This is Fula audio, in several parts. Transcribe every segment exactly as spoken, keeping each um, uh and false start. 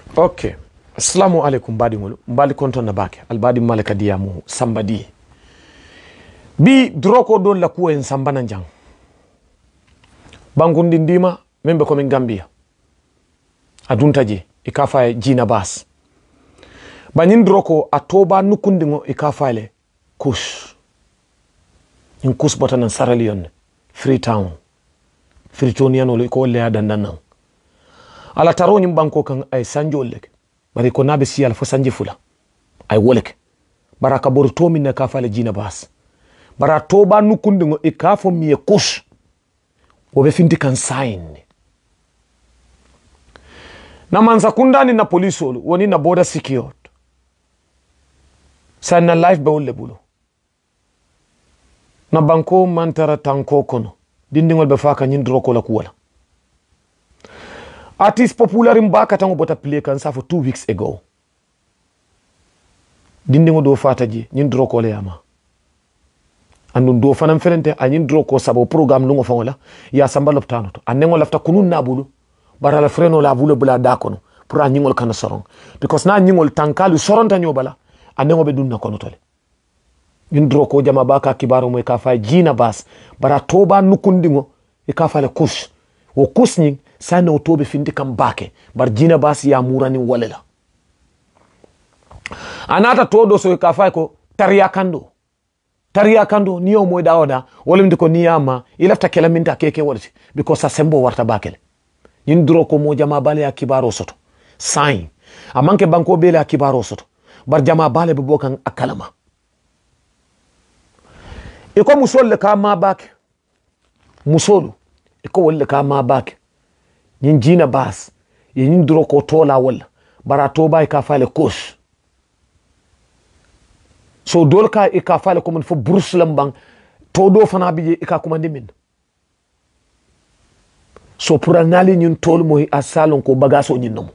Okay. Assalamu alaikum badi ngolo. Mbali konton na bake. Albadi malaka diyamu sambadi. Bi droko don la kuwa en sambana njang. Bangundi ndima membe komi Gambia. Aduntaje ikafa jina bas. Banyin droko atoba nukundingo ikafa ile kush. In kush batanan Sierra Leone. Freetown. Freetonian ole ko le adandan. Ala taro nyim banko kan ay sanjo lek. Bari ko nabe siyal fo sanji fula. Ay wolek. Baraka bor tomi na kafa le jina bas. Bara toba nukundingo ikafo miye kush. Wobe finti kan sign. Na manza kundani na polisi olu. Woni na border secured. Sa na life be ulle bulu. Na banko mantara tanko kono. Dindingol be faka nyindroko la kuwala. Artist popular in baka tango bota play kansa for two weeks ago. Dindingo do fata ji nyindroko le yama. Andun do fanam ferente a nyindroko sabo program lungo fangola ya samba loptano to. Anengo lafta kunun na bulu. Bara la freno la bulu bula dakono. Pura nyingol kana sorong. Because na nyingol tankalu soronta nyobala. Anengo be dunna kono tole. Nyindroko jama baka kibaro mwe kafa jina bas. Bara toba nukundingo ikafa le kush. Wo kush nying sana utobe findi kambake. Bar jina bas ya murani walela. Anata todo so ikafa ko tariya kando. Tariya kando niyo mwe daoda. Wale mdiko niyama. Ilafta kela minta keke waliti. Because asembo warta bakele. Nyindroko mo jama bale ya kibaro soto. Sign. Amanke banko bele ya kibaro soto. Bar jama bale bibokan akalama. Iko musole ka ma bak. Musolu. Iko wale ka ma bak. Nyin jina bas. Yin duro ko tola wala. Bara toba ikafale kush. So dolka ikafale kuman fo Bruxelles bang. Todo fana biye ikakumandi min. So pura nali nyin tol mo asalon ko bagaso nyin nomo.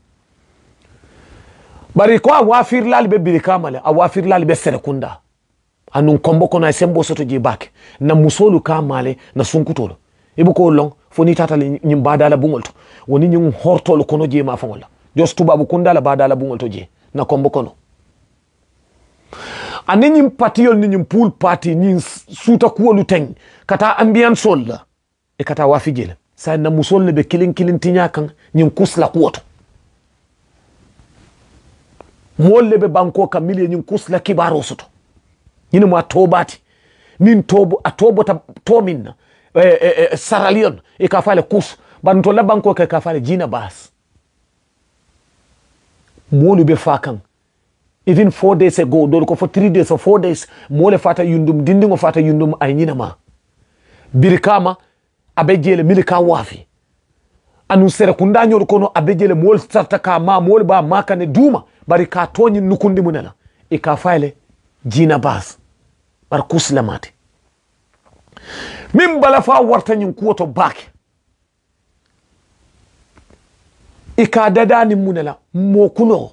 Bari ko awafir lali be bilikamale. Awafir lali be serekunda. Anun kombo kono ay sembo soto je bak na musolu ka male na sunkutolo ibu ko long foni tata nyim badala bungolto woni nyim hortolo kono je ma fangola jos tubabu kundala badala bungolto je na kombo kono ani nyim patiyol ni nyim pool party ni suta kuolu teng kata ambiance sol e kata wafi jele sa na musol ne be kilin kilin tinya kan nyim kusla kuoto molle be banko kamile nyim kusla kibaro soto Yini mwa tobati. Nin tobo, a tobo ta tomin. E, e, e, Sierra Leone. E kafale kus. Bantola banko ke kafale jina bas. Mwolu be fakang. Even four days ago. Dolo for three days or four days. Mwole fata yundum. Dindingo fata yundum ay nina ma. Birikama. Abejele milika wafi. Anu sere kundanyo kono abejele mwole starta ka ma. Mwole ba maka ne duma. Bari ka tonyi nukundi munela. E kafale jina bas bar kusla mate min bala fa warta nyin kuoto bake ika dada ni munela mo kuno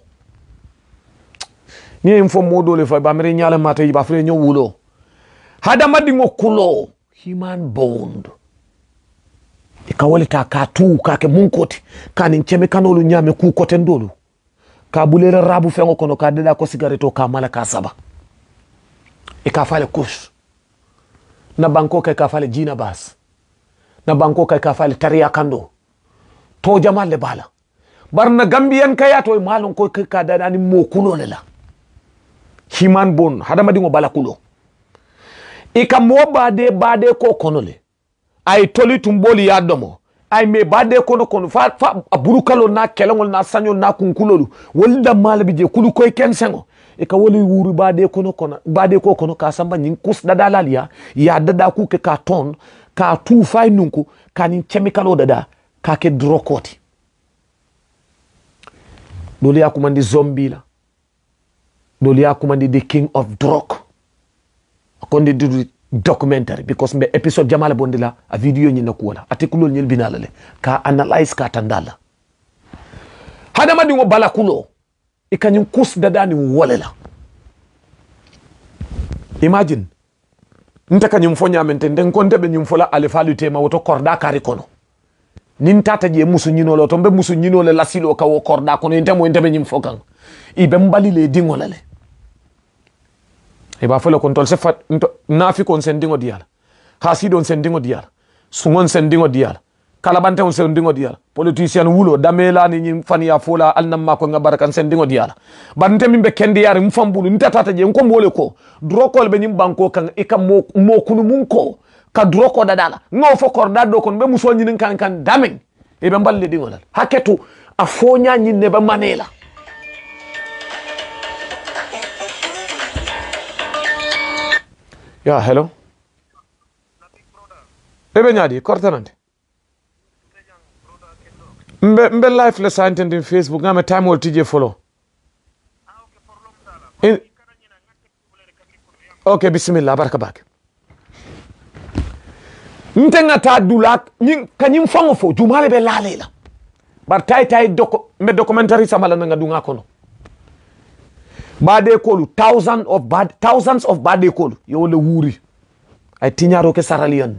ni info modo le fa ba mere nyala mate ba fre nyo wulo hada madi ngo kulo human bond ika wale ta ka tu ka ke munkoti kanin cheme kanolu nyame ku kote ndolu ka bulere rabu fengo kono ka dada ko sigareto ka mala ka saba ikafale kush na banko ka ikafale jina bas na banko ka ikafale tariya kando to jamal le bala barna gambian kaya to malon ko ka dada ni mo kulo lela himan bon hadama dingo bala kulo ika mo bade bade ko konole ay toli tumboli yadomo ay me bade kono kono fa, fa aburukalo na kelongol na sanyo na kunkulolu wolda malabi je kulu koy kensengo e ka woli wuru bade kono kono bade ko kono ka samba nyin kus dada lalia ya dada ku ke ka ton ka tu fay nunku ka nin chemical dada ka ke drokoti doli ya kumandi zombie la doli ya kumandi the king of drug akondi du documentary because mbe episode jamala bondila a video nyina kuwala article nyil binala le ka analyze ka tandala hada madi ngo bala kulo ikanyum kus dada ni wolela imagine nta kanyum fonya mente nden konte be nyum fola ale falu tema woto korda kari kono nin tata je musu nyino lo to be musu nyino le lasilo ka wo korda kono intemo inteme nyim fokan ibe mbali le dingola le e ba fele kon tol se fat nafi kon sen dingo diala hasi don sen dingo diala sungon sen dingo diala kala bante on sen dingo diala politicien wulo damela ni nyim fani ya fola alnam mako ngabarakan sen dingo diala bante mimbe kendi yare mfambulu nitata je ko mole ko drokol be nyim banko kan e kam mo mo kunu mun ko ka droko dadala ngo fo korda do kon be muso nyinin kan kan damen e be mballe dingolal haketu afonya nyinne be manela ya hello ebe nyadi kortanante mbe mbe live le santende Facebook ngame time wol tije follow In... okay bismillah baraka bak ntenga ta dulak nyin kanyim fango fo jumale be lalela bar tay tay doko mbe documentary samala nga dunga kono bade kolu thousands of bad thousands of bade kolu yo le wuri ay tinyaro ke saralion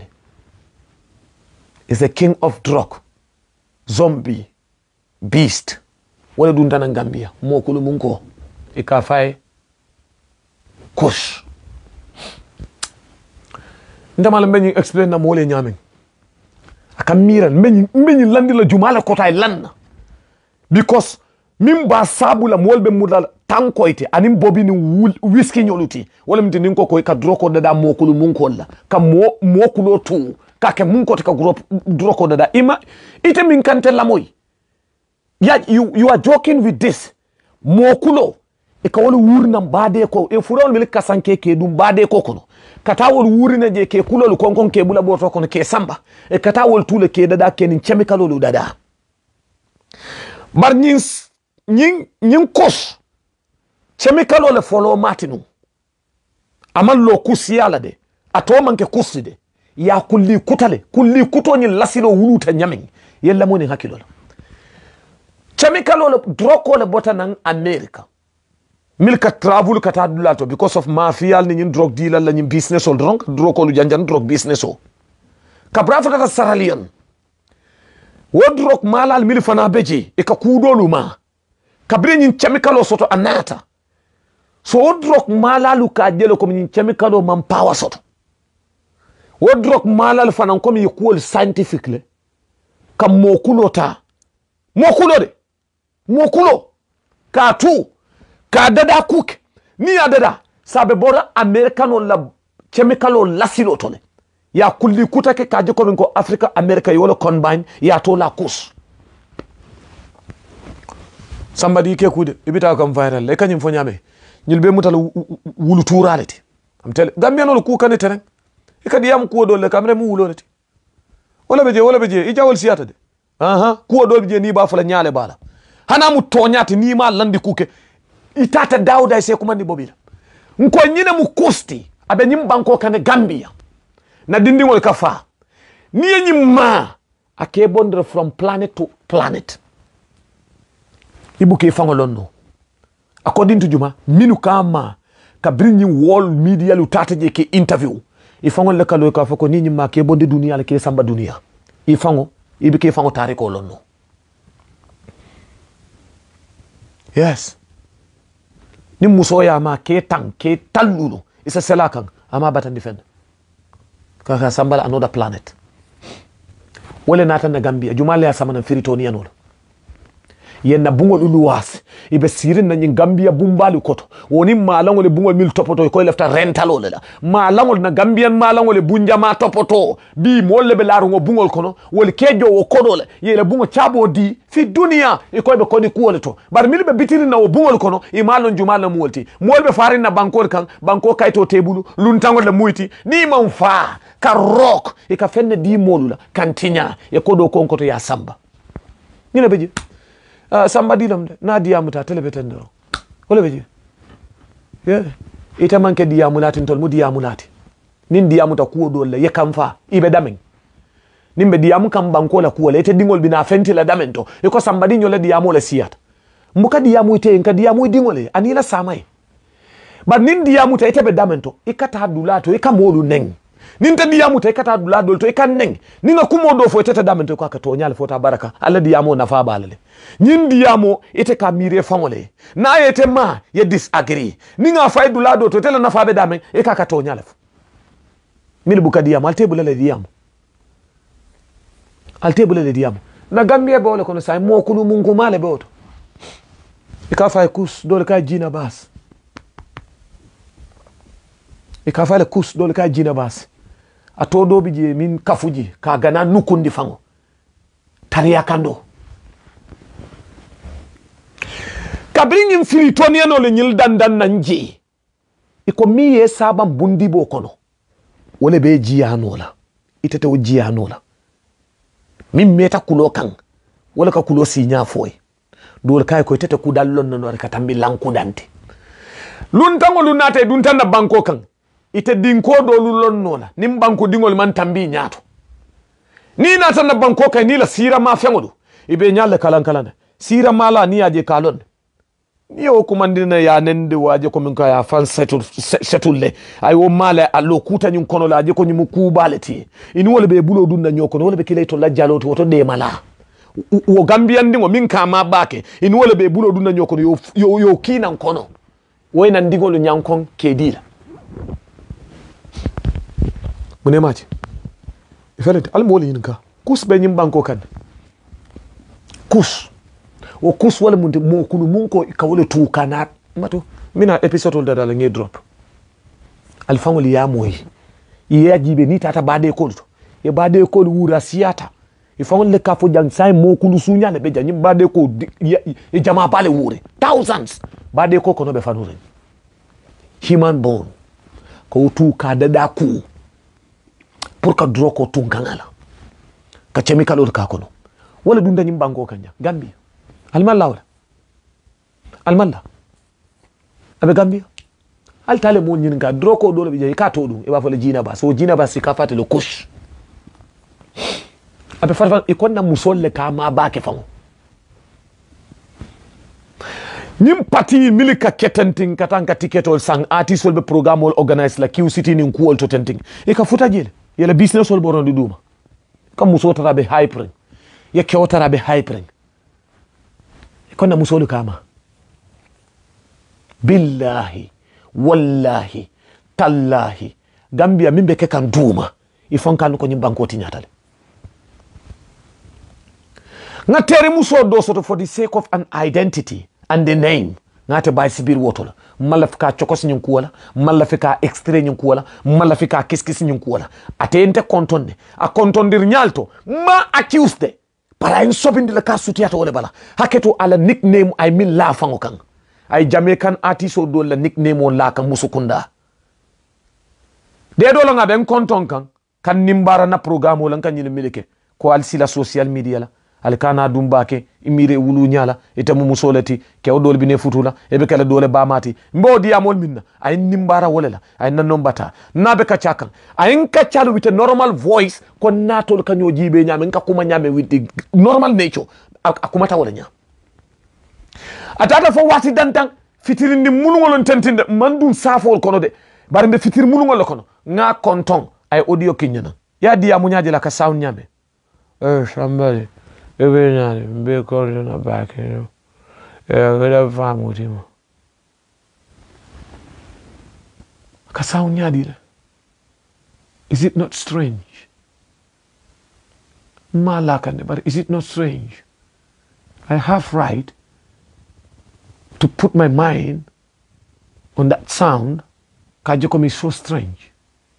is a king of drug zombie beast wala dun tan Gambia mo kulu munko e ka fay kush ndamala mbeñi explain na mole nyamen aka miran mbeñi mbeñi landi la jumala kotay lan because mim ba sabula molbe mudal tankoite anim bobi ni whisky nyoluti wala mti ninko ko ka droko dada mokulu munko la ka mo mokulo tu ka ke munko ka group droko dada ima ite min kante lamoy ya you, you are joking with this mokulo e ka wala wurna bade ko e furawol mil kasanke ke dum bade ko kono katawol wurina je ke kulol konkon ke bula boto kono ke samba e katawol tule ke dada ke nin chemicalolu dada bar nyin nyin nyin kos chemicalole follow matinu amal lo kusiyala de ato manke kuside ya kulli kutale kulli kuto nyin lasilo wuluta nyamen yella moni hakilo chemicalole droko le bota nan America milka travel kata dulato because of mafia ni nyin drug dealer la nyin business ol drunk droko lu janjan drug business o kabrafa kata saralion wodrok malal mil fana beji e ka kudolu ma kabri nyin chemical soto anata so wodrok malalu ka jelo ko nyin chemical man power soto wodrok malal fana ko mi cool scientific le kam mokulota mokulo de mokulo ka tu ka dada cook ni adada sabe bora americano la chemical lasilo tole ya kulli kutake kaje ko min ko Africa America yolo combine ya to la kus somebody ke kude ibita kam viral le kanyum fo nyame nyilbe mutal wulu turaleti am tel gambiano lu ku kanete ren e kadi yam ku do le kamre mu wuloleti wala beje wala beje i jawol siyata de aha ku do beje ni ba fala nyaale bala hana mu tonyati ni ma landi kuke itata dauda se kuma ni bobila nko nyine mu kosti abe nyim banko kane Gambia na dindi ngol kafa ni nyimma ake bondre from planet to planet ibuke fangolonno according to Juma minu kama ka bring wall media lu tata je ke interview i fangol le kalo ka fako ni nyimma ke bonde dunia le ke samba dunia i fango ibike fango tare ko lonno yes ni musoya ma ke tan ke tallulo isa selakan ama batan defend kaka sambala another planet wala nata na Gambia jumale ya samana firitoni anolo yenna bungol uluwas ibe sirin na nyin Gambia bumbali koto woni malangole bungol mil topoto ko lefta rental la malangol na Gambian malangole bunja ma topoto bi molle be laru ngo bungol kono wol kejo wo kodole yele bungo chabo di fi dunia e ko be koni kuwole to bar mil be bitiri na wo bungol kono e malon jumala mu wolti molbe farin na bankor kan banko kayto tebulu luntangol la muyti ni man fa ka rock e ka fenne di molula kantinya e kodo konkoto ya samba ni beje Uh, samba dilam de na diamu ta telebeten do wala beji yeah ita manke diamu lati tol mu diamu lati nin diamu ta kuwo do le yakam fa ibe damen nimbe diamu kam banko la kuwo le ite dingol bina fenti la damen to e ko samba dinyo le diamu le siyata mbuka diamu ite nka diamu dingole anila samai ba nin diamu ta ite be damen to ikata dulato ikamolu neng nin ta diyamu tay kata dula dol to e kan neng ni nga kumo do fo tata damen to ko ka to nyaal fo ta baraka alla diyamo nafa balale nyin diyamo ite ka mire fangole na yete ma ye disagree ni nga fay dula do to tele nafa be damen e ka ka to nyaal mil buka diyamo al tebule le diyamo al tebule le diyamo na gambia be wala kono say mo kulu mungu male be oto e ka fay kus dole ka jina bas e ka fay le kus dole ka jina bas ato do bije min kafuji ka gana nukundi fango tariya kando kabring infilitonia no le nyil dandan nanje iko miye saban bundi bo kono wole be jiya nola itete o jiya nola min meta kulo kan wala ka kulo sinya foy dol kay ko itete ku dallon no ka tambi lanku dante lun tango lunate dun tan na banko kan ite dinko do lulon nola nim banko dingol man tambi nyaato ni na tan na banko kay ni la sira ma fengodo ibe nyalle kalan kalan sira mala ni aje kalon ni o kumandina ya nende waje ko min ka ya fan setul setulle ay wo mala allo kuta nyun kono la je ko nyum kubaleti ini wala be bulo dunna nyoko wala be kilay to la jaloto woto de mala wo gambian dingo min ka ma bake ini wala be bulo dunna nyoko yo yo, yo kinan kono wayna ndigol nyankon kedila mune mati ifelete al moli yinka kus be nyim banko kan kus o kus wala munte mo kunu munko ka wala tu kanat mato mina episode da dala ngi drop al fangol ya moyi ya jibe ni tata bade ko to e bade ko wura siata e fangol le kafo jang sai mo kunu sunya le be jang bade ko e jama bale wure thousands bade ko kono be fanure human bone ko tu ka dada ku pour ka dro ko tu ngala ka chemical or ka kono wala dunda nyim bango kanya Gambia almalla wala almalla abe Gambia al tale mo nyin ga dro ko dole bi ka to dum e ba fa le jina ba so jina ba si ka fata le kush abe farfa e konna musolle ka ma ba ke fango nim pati milika ketenting katanga tiketol sang artist will be program will organize la Q City nin kuol to tenting e ka futa jele yela business will boron di duma kam muso tara be hypering ye ke tara be hypering e konna musolu kama billahi wallahi tallahi Gambia mimbe ke kan duma i fonkan ko nyim bankoti nyatale nga tere muso do soto for the sake of an identity and the name ngate bay sibir wotola malafika chokos nyun kuwala malafika extrait nyun kuwala malafika kiskis nyun kuwala atente kontonde a kontondir nyalto ma accused para in sobindi la kasutiata wala bala haketo ala nickname I mean la fango kan ay Jamaican artist do la nickname on la kan musukunda de do la ngabe konton kan kan nimbara na programme wala kan nyine milike ko al sila social media la alkana dumbake imire wulu nyala itamu musolati ke odol bine futula ebe kala dole bamati mbodi amol minna ay nimbara wolela ay nanon bata nabe ka chakan ay ka chalu with a normal voice ko natol kanyo jibe nyame nka kuma nyame with the normal nature akumata wala nya atata fo wati dantan fitirindi mulungolon tentinde mandum safol kono de barinde fitir mulungol kono nga konton ay audio kinyana ya dia munyaje la ka sound nyame eh somebody ebe na be ko na back you eh wala famu timo ka sound nyadi is it not strange malakande but is it not strange I have right to put my mind on that sound kajoko mi so strange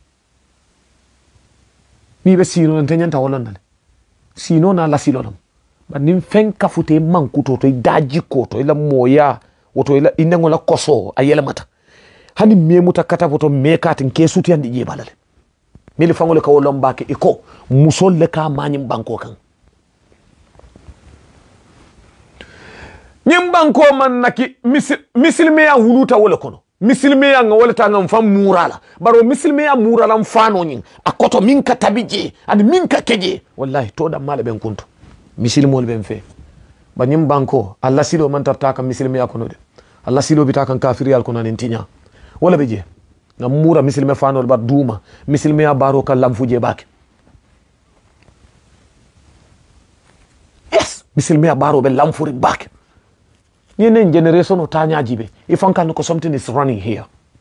mi be sino ntanyanta wolondale sino na la silonam ba nim fen kafute mankuto to daji ko to ila moya woto ila inengo la koso ayela mata hani memuta kata woto mekatin kesuti andi je balale mili fangole ka wolombake iko musolle ka manyim banko kan nyim banko man naki misil misilme ya huluta wala kono misilme ya ngawala tanga mfam murala baro misilme ya murala mfano nyin akoto minka tabije ani minka keje wallahi to da mala ben kunto misilmol ben fe ba nyim banko alla silo man tarta ka misilme ya kono de alla silo bitaka kafiri al kono ntinya wala beje na mura misilme fanol bar duma misilme ya baro ka lamfuje bake yes misilme ya baro be lamfuri bake ni nen generation o tanya jibe ifan kan ko something is running here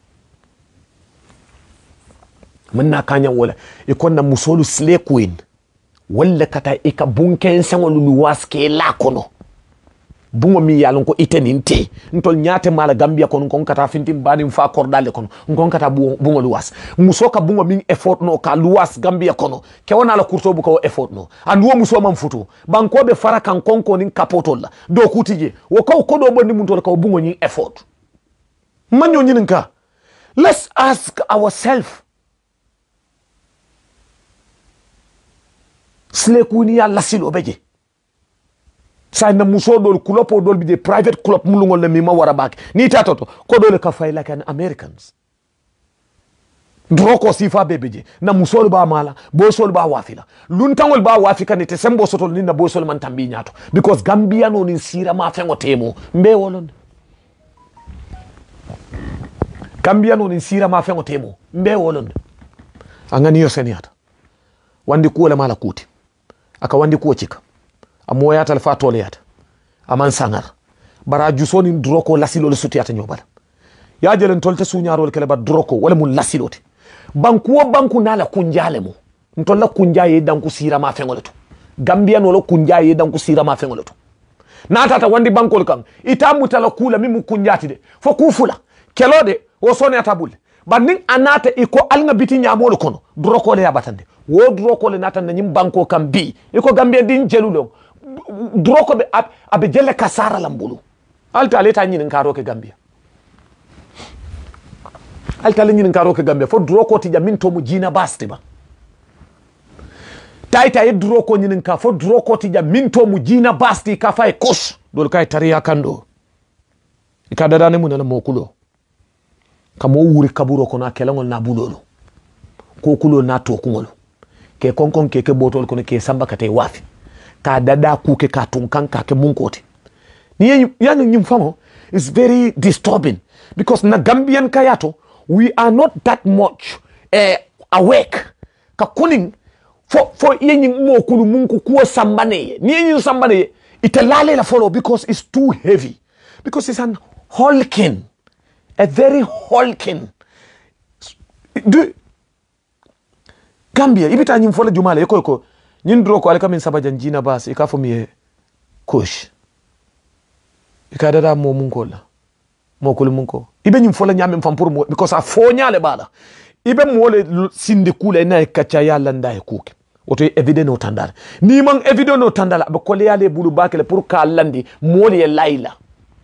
manna kanya wala ikon na musolu slay queen walla kata ika bunken sangol luwaske la kono bungo mi yalon ko iteninte ntol nyaate mala Gambia kono kon kata fintim bani fa kordale kono ngon kata bungo luwas musoka bungo min effort no ka luwas Gambia kono ke wona la kurto bu ko effort no anduwo muso man futu banko be fara kan konko nin kapotol la do kutije wo ko ko do bondi mun tol ko bungo nyin effort manyo nyin ka let's ask ourselves slekuni ya lasilo beje sa na muso dol kulopo dol bi de private club mulungol le mi ma wara bak ni tatoto ko dole ka fay like an Americans droko sifa bebeje na muso ba mala bo sol ba wafila luntangol ba wafika ni te sembo sotol ni na bo sol man tambi nyato because Gambia no ni sira ma fengo temo mbe wolon Gambia no ni sira ma fengo temo mbe wolon angani yo seniata wandi kuole mala kuti aka wandi kuo chika amoya talfa tole yata aman sangar bara jusoni droko lasilo le sutiyata nyobala ya jelen tolte sunyaro kele ba droko wala mun lasilote banku banku nala kunjale mo ntolla kunjaye danku sira ma fengoleto Gambia no lo kunjaye danku sira ma fengoleto na tata wandi bankol kan itamu tala kula mimu kunjati de fo kufula kelode wo sone atabul banning anata iko alnga biti nyamolo kono droko le yabatande wo droko le nata nyim banko kan bi iko Gambia din jelulo droko be ab, abe jelle kasara lambulu alta leta nyin nkaro ke Gambia alta le nyin nkaro ke Gambia fo droko ti jamin to mu jina basti ba taita e droko nyin nka fo droko ti jamin to mu jina basti ka fay kosh dol kay tariya kando ikadada ne munana mokulo kamo wuri kaburo kono akelangol na bulolo ko kulo na to kungolo ke konkon ke ke botol kono ke samba kate wafi ka dada ku ke ka tunkan ka ke munkote ni yani nyimfamo is very disturbing because na Gambian kayato we are not that much uh, awake ka kuning for for yenyi mo kulu munku kuwa sambane ni yenyi sambane italale la follow because it's too heavy because it's an hulking a very hulking do Gambia ibita nyim fola jumala yeko yeko nyin dro ko alka min sabajan jina bas ika fo mi kush ika dada mo munko la mo kul munko ibe nyim fola nyame fam pour mo because a fo nyale bala ibe mo le sinde kula na kacha yalla nday kuke oto evident no tandar ni man evident no tandala be ko le yale bulu bakele pour ka landi mo le layla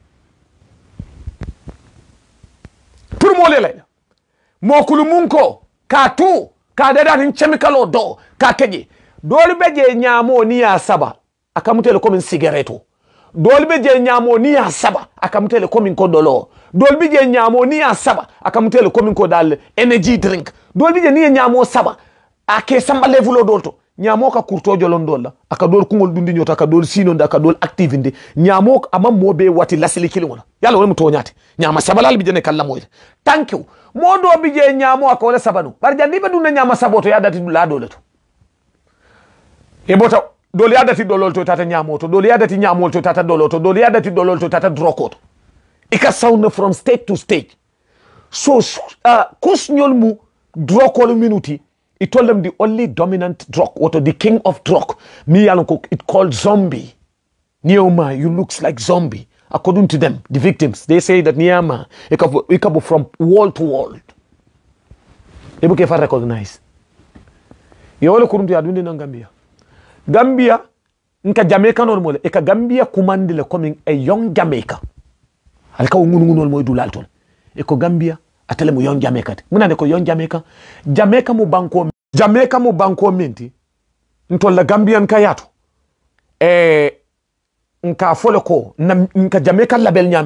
pour mo le layla mo kul munko ka tu ka dada ni chemical do ka keje doli beje nyamo ni ya saba akamutele komin cigaretto doli beje nyamo ni ya saba akamutele komin ko dolo doli beje nyamo ni ya saba akamutele komin ko dal energy drink doli beje ni nyamo saba ake samba levulo dolto nyamo ka kurto jolon dolla aka dol kungol dundi nyota aka dol sino nda aka dol active ndi nyamo ama mobe wati lasili kilingona yalla wala muto nyati nyama sabalal bi jene kala moy thank you modo bi je nyamo aka wala sabanu bar jandi be dunna nyama saboto ya dati la doleto e bota doli ya dati dolol to tata nyamo to doli ya dati nyamo to tata dolol to doli ya dati dolol to tata drokoto ika sound from state to state so uh, kusnyol mu drokol minuti. He told them the only dominant drug, what the king of drug, me it called zombie. Neoma, you looks like zombie. According to them, the victims, they say that Neoma, he come from wall to wall. They can't recognize. You all couldn't do in Gambia. Gambia, nka Jamaica normal. Eka Gambia commandile coming a young Jamaica. Alka ungungun olmo du lalton. Eko Gambia. Atele mu young Jamaica. Muna ne ko young Jamaica. Jamaica mu banko Jamaica mu banko minti. Ntola Gambian kayato. Eh nka fole ko na nka Jamaica label nyamen.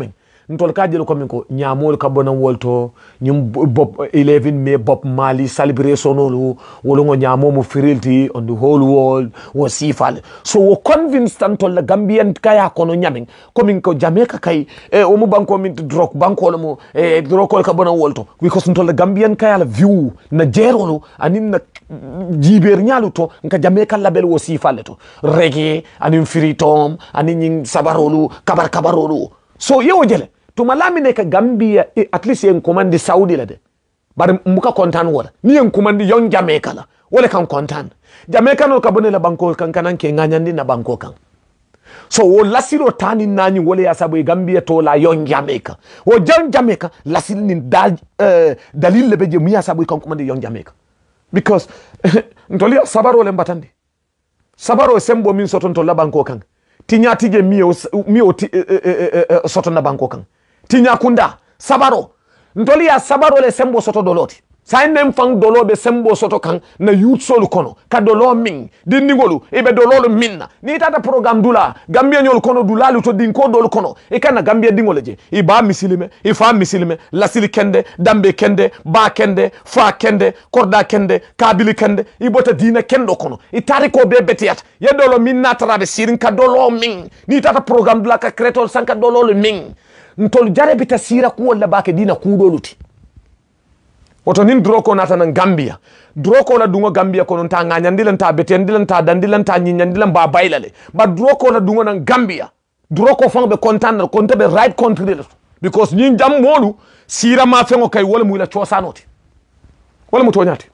ntol ka jelo ko min ko nyamol ka bona wolto nyum bob eleven me bob mali celebration olu wolo ngo nyamo mo firilti on the whole world wo sifal so wo convinced ntol la Gambian kaya kono nyamin ko min ko Jamaica kay e o mu banko min drok banko lo mo e drok ka bona wolto because ntol la Gambian kaya la view na jerolo anin na jiber nyalu to nka Jamaica label wo sifal to reggae anin firitom anin sabarolu kabar kabarolu so yewo jele to malamine ka Gambia at least en commande Saudi la de bar muka kontan wala ni en commande yon Jamaica la wala kan kontan Jamaica no ka bone la banko kan kanan ke nganyandi na banko kan so wo lasiro tani nani wala ya sabu Gambia to la yon Jamaica wo jon Jamaica lasil ni dal uh, dalil le beje miya sabu kan commande yon Jamaica because ntoli sabaro le mbatandi sabaro sembo min soton to la banko kan tinya tije mio mio ti, e, e, e, e, soto na banko kan tinya kunda sabaro ntoli ya sabaro le sembo soto doloti sa nem fang dolo be sembo soto kan na youth solu kono ka dolo min di nigolu e be dolo minna ni tata program dula Gambia nyol kono dula lu to din ko dolo kono e kana Gambia dingole je e ba misilime e fa misilime lasili kende dambe kende ba kende fa kende korda kende kabili kende e bota dina kendo kono e tari ko be betiat ye dolo minna tarabe sirin ka dolo min ni tata program dula ka kretol sanka dolo min ntol jare bita sira ko wala ba ke dina ku doluti woto nin droko nata nan Gambia droko la dungo Gambia kono nta nganyandila nta betendila nta dandila nta nyinyandila ba bailale ba droko la dungo nan Gambia droko fang be content ko nta be right country because nyin jam molu sira ma fengo kay wala muy la ciosanoti wala mu tonyati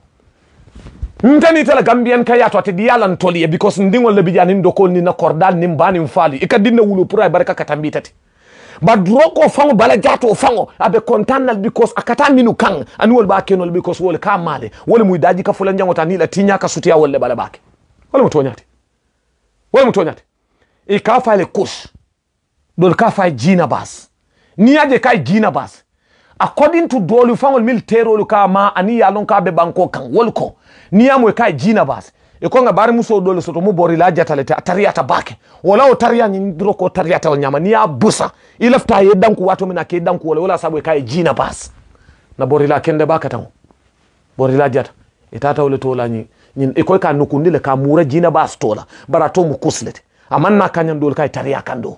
ntani tala Gambian kay ato te diala ntoli because ndingo le bijani ndoko ni na kordal ni mbani mfali ikadinna wulu pura baraka katambitati ba droko fango bala jato fango abe kontanal because akata minu kang ani wol ba kenol because wol ka male wol muy daji ka fulan jango tanila tinya ka sutiya wol bala bake wala mutonyati wala mutonyati e ka fale kus dol ka fa jina bas ni aje kai jina bas according to dolu fangol military ka ma ani ya lon ka be banko kan wol ko ni amwe kai jina bas e ko nga bari muso dole soto mu bori la jatalete tariyata bake wala o tariya ni ndro ko tariyata o nyama ni ya busa ilafta ye danku wato mina ke danku wala wala sabu kai jina bas na bori la kende baka tan bori la jata itata wala tola ni ni e ko ka nukundile ka mura jina bas tola bara to mu kuslete amanna kanyan dole kai tariya kando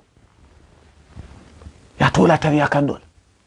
ya tola tariya kando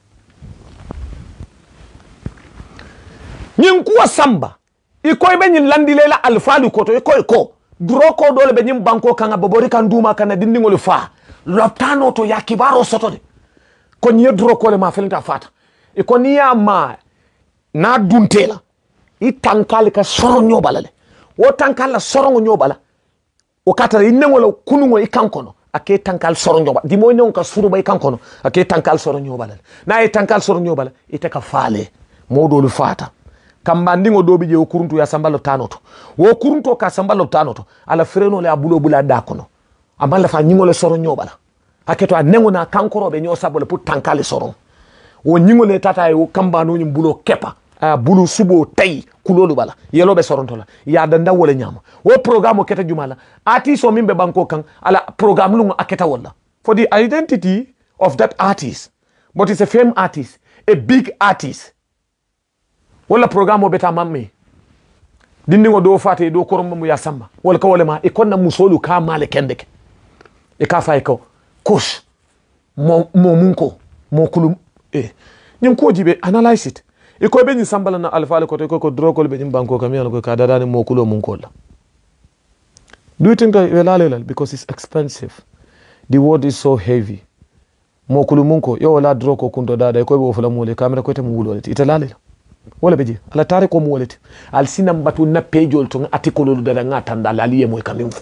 nyin kuwa samba ikoy be nyin landilela alfalu koto ikoy ko droko dole be nyim banko kanga bobori kan duma kana dindingol fa loptano to ya kibaro soto de ko nyi droko le ma felinta fata iko niya ma na duntela i tankal ka soro nyobala le wo tankal la soro nyobala o katara inengol kunungo ikankono ake tankal soro nyobala di mo nyon ka suru bay kankono ake tankal soro nyobala na e tankal soro nyobala ite ka faale modolu fata kambandingo dobi je okuruntu ya sambalo tanoto wo kurunto ka sambalo tanoto ala freno le abulo bula dakono amala fa nyingole soro nyobala aketo anengo na kankoro be nyosabole pour tankale soro wo nyingole tata e kambano nyum bulo kepa a bulu subo tay kulolu bala yelo be sorontola ya danda wala nyama wo programme keta jumala artist o mimbe banko kan ala programme lu aketa wala for the identity of that artist but it's a fame artist a big artist wala programme beta mamme dindingo do fate do koromba mu ya samba wala ka wala ma e konna musolu ka male kendeke e ka fay ko kush mo mo munko mo kulum e nyim ko jibe analyze it e ko be ni sambala na alfa ko to ko droko be nyim banko kam yana ko ka dada ni mo kulo munko la do you think that well because it's expensive the word is so heavy mo kulum munko yo wala droko kundo dada ko be wo fula mole kamera ko te mu wulo ita lalila wala beje ala tare ko mu wolete al sinam batu na pejol to article lu dada ngata ndal aliye moy kamimfo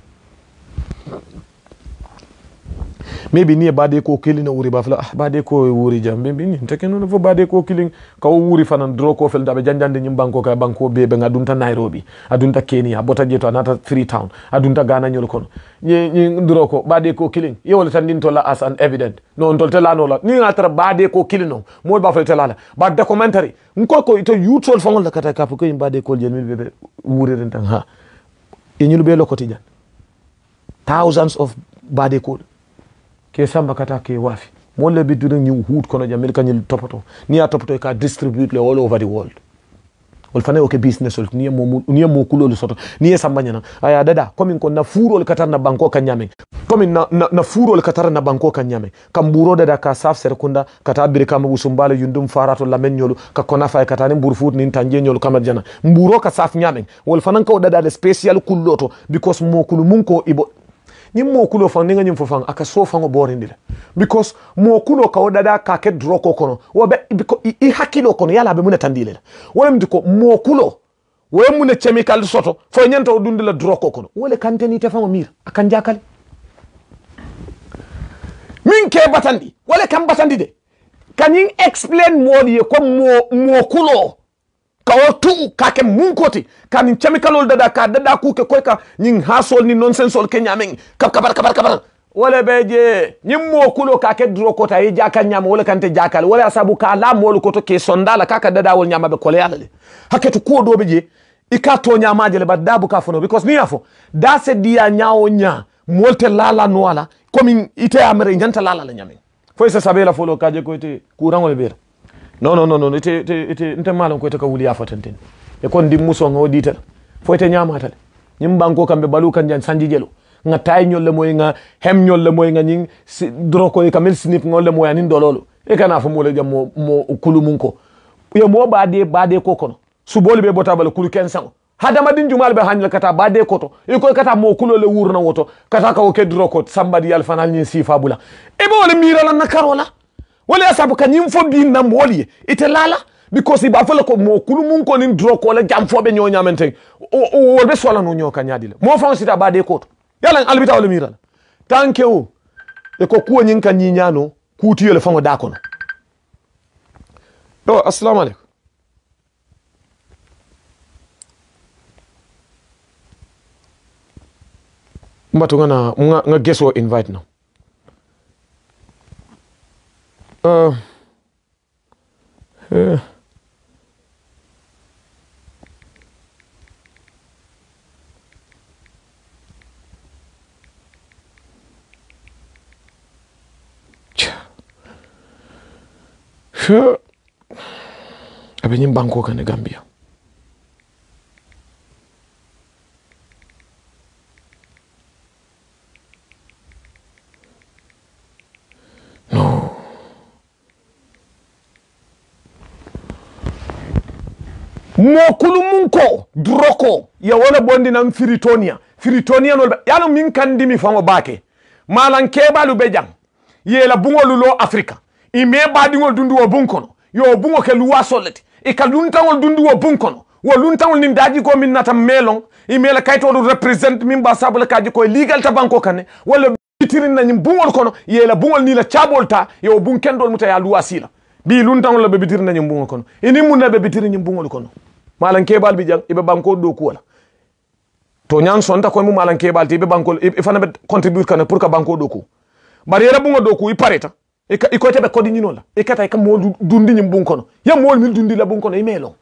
maybe ni bade ko kilina wuri ba fala ah bade ko wuri jambe bi ni tekeno no fo bade ko kilin ka wuri fanan dro ko fel dabe janjande nyim banko ka banko be be ngadunta Nairobi adunta Kenya bota jeto anata Freetown adunta Ghana nyol kono ni ni dro ko bade ko kilin yewol tan din to la as an evident no to tela no la ni ngatra bade ko kilino mo ba fel tela la ba documentary nko ko ito youtube fangol la kata ka ko bade ko jel mi be wuri ren tan ha e nyulu be lokoti jan thousands of bade ko ke samba kata ke wafi mo le bi dudu ñu hoot kono jamil ka ñu topoto ni ya topoto ka distribute le all over the world wol fane o ke business ol ni mo ni mo kulol soto ni sambanya na aya dada comme ko na furol katar na banko kan nyame comme na na, na furol katar na banko kan nyame kam buro dada ka saf ser kunda kata bir kam wusumbale yundum farato lamen nyolu ka kona fay kata ni mbur fut ni tanje nyolu kam jana mburo ka saf nyame wol fane ko dada de special kulloto because mo kulu mun ko ibo ni mo kulo fan ni nganyim fofang aka so fango borindile because mo kulo ka dada ka ke droko kono wo be i hakilo kono yala be mun tandile wala mdiko mo kulo we mun chemical soto fo nyanta dundila droko kono wala kanteni te fango mira akan jakal min ke batandi wala kam batandi de kanyin explain mo ye ko mo mo kulo kawo tu kake munkoti kan chemical dada ka dada ku ke koy ka nyin hasol ni nonsense ol kenya men kap kabar kabar kabar wala beje nyim mo kulo kake dro ko tay jaka nyama wala kante jakal wala sabu ka la mo ko to ke sondala kaka dada wol nyama be kole yalla le haketu ko do beje ikato nyama jele ba dabu ka fono because ni afo da se dia nyaawo nya molte lala no wala comme ite amere nyanta lala la nyame fo se sabela folo kaje ko te courant wala ber non non non non ite ite ite nte malon ko ite ka wuli afatanten e kon di muso ngo dital fo ite nyamatal nyim banko kambe balu kan jan sanji jelo nga tay nyol le moy nga hem nyol le moy nga nyin si, droko e kamel snip ngol le moy anin dololo e kana fo mo le jam mo, mo kulumun ko ye mo bade bade ko kono su boli be bota bal kulu ken sango hadama din jumal be hanjal kata bade koto e ko kata mo kulo le wurna woto kata ka o ke droko sambadi al fanal nyin sifa bula e bo le mira la nakarola wala asabu kanyim fo bi nam woli ite lala because iba fo ko mo kulu mun ko nin dro ko la jam fo be nyonya mente o o be sola no nyoka nyaadile mo fa sita bade ko yalla albita wala mira tanke o e ko ko nyin kan nyinyano kuti yele fango da kono yo assalamu alaikum mbato ngana nga, nga guess or invite now Uh, uh, abe nyim banko kan Gambia no mo kulumunko droko ya wala bondi nam firitonia firitonia no yalo min kandi mi famo bake malan kebalu bejang yela bungolu lo afrika ime badingol dundu wo bunkono yo bungo ke luwa soleti e kaluntangol dundu wo bunkono wo luntangol nin daji ko min nata melon ime la kayto do represent min ba sabula kaji ko legal ta banko kane wala bitirin na nyim bungol kono yela bungol ni la chabolta yo bunkendol muta ya luwa sila bi luntangol la be bitirin na nyim bungol kono ini mun na be bitirin nyim bungol kono malan kebal bi jang ibe banko do ko wala to nyang sonta ko mu malan kebal ti ibe banko e fana be contribute kana pour ka banko do ko bari yera bungo do ko i pareta e ka iko tebe kodi nyino la e kata e ka mo dundi nyim bun kono ya mo mil dundi la bun kono e melo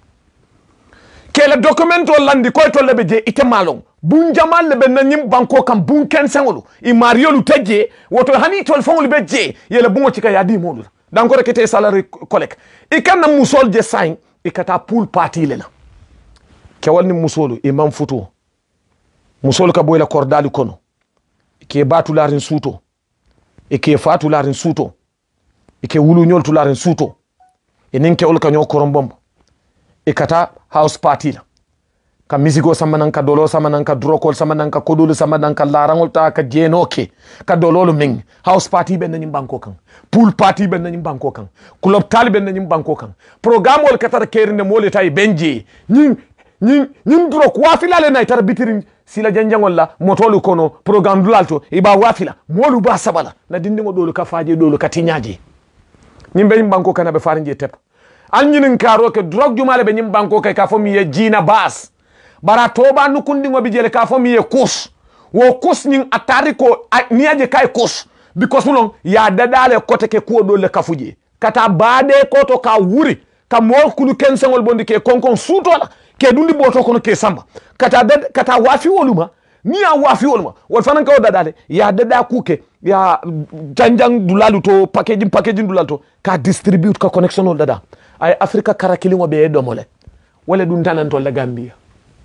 kele documento landi ko to lebe je ite malon bun jamal lebe na nyim banko kam bun ken sangolu i mario lu tejje woto hani tol fongol be je yele bungo cika ya di modul dan ko rekete salary collect e kan na musol je sign e kata pool party lela kewal ni musolu imam futu musolu ka boyla kordali kono ke batu larin suto e ke fatu larin suto e ke wulu nyol tu larin suto e nin ke ol ka nyo korombom e kata house party la ka musigo samanan ka dolo samanan ka drokol samanan ka kodulu samanan ka larangol ta ka jenoke ka dololo ming house party ben nanyim banko kan pool party ben nanyim banko kan club tali ben nanyim banko kan programme wol katara kerinde mole tay benje nyin nyin nyin drok wafila le nay tar bitirin sila janjangol la motolu kono programme dulalto iba wafila molu ba sabala na dindingo dolu ka faje dolu ka tinyaje nyim ben banko kan be farinje tep an nyinin karo ke drog jumale be nyim banko kay ka fomi ye jina bas bara toba nukundi ngobi jele ka fomi ye kus wo kus nyin atari ko ni aje kay kus because mulon ya dadale kote ke ko dole kafuje kata bade koto ka wuri ka mol kulu kensengol bondi ke konkon sutola ke dundi boto kono ke samba kata ded, kata wafi woluma ni ya wafi wolma wol fanan ka dada ya dada kuke ya janjang dulalu to packaging packaging dulalu to ka distribute ka connection ol dada ay Africa karakili ngo be do mole wala dun tanan to la Gambia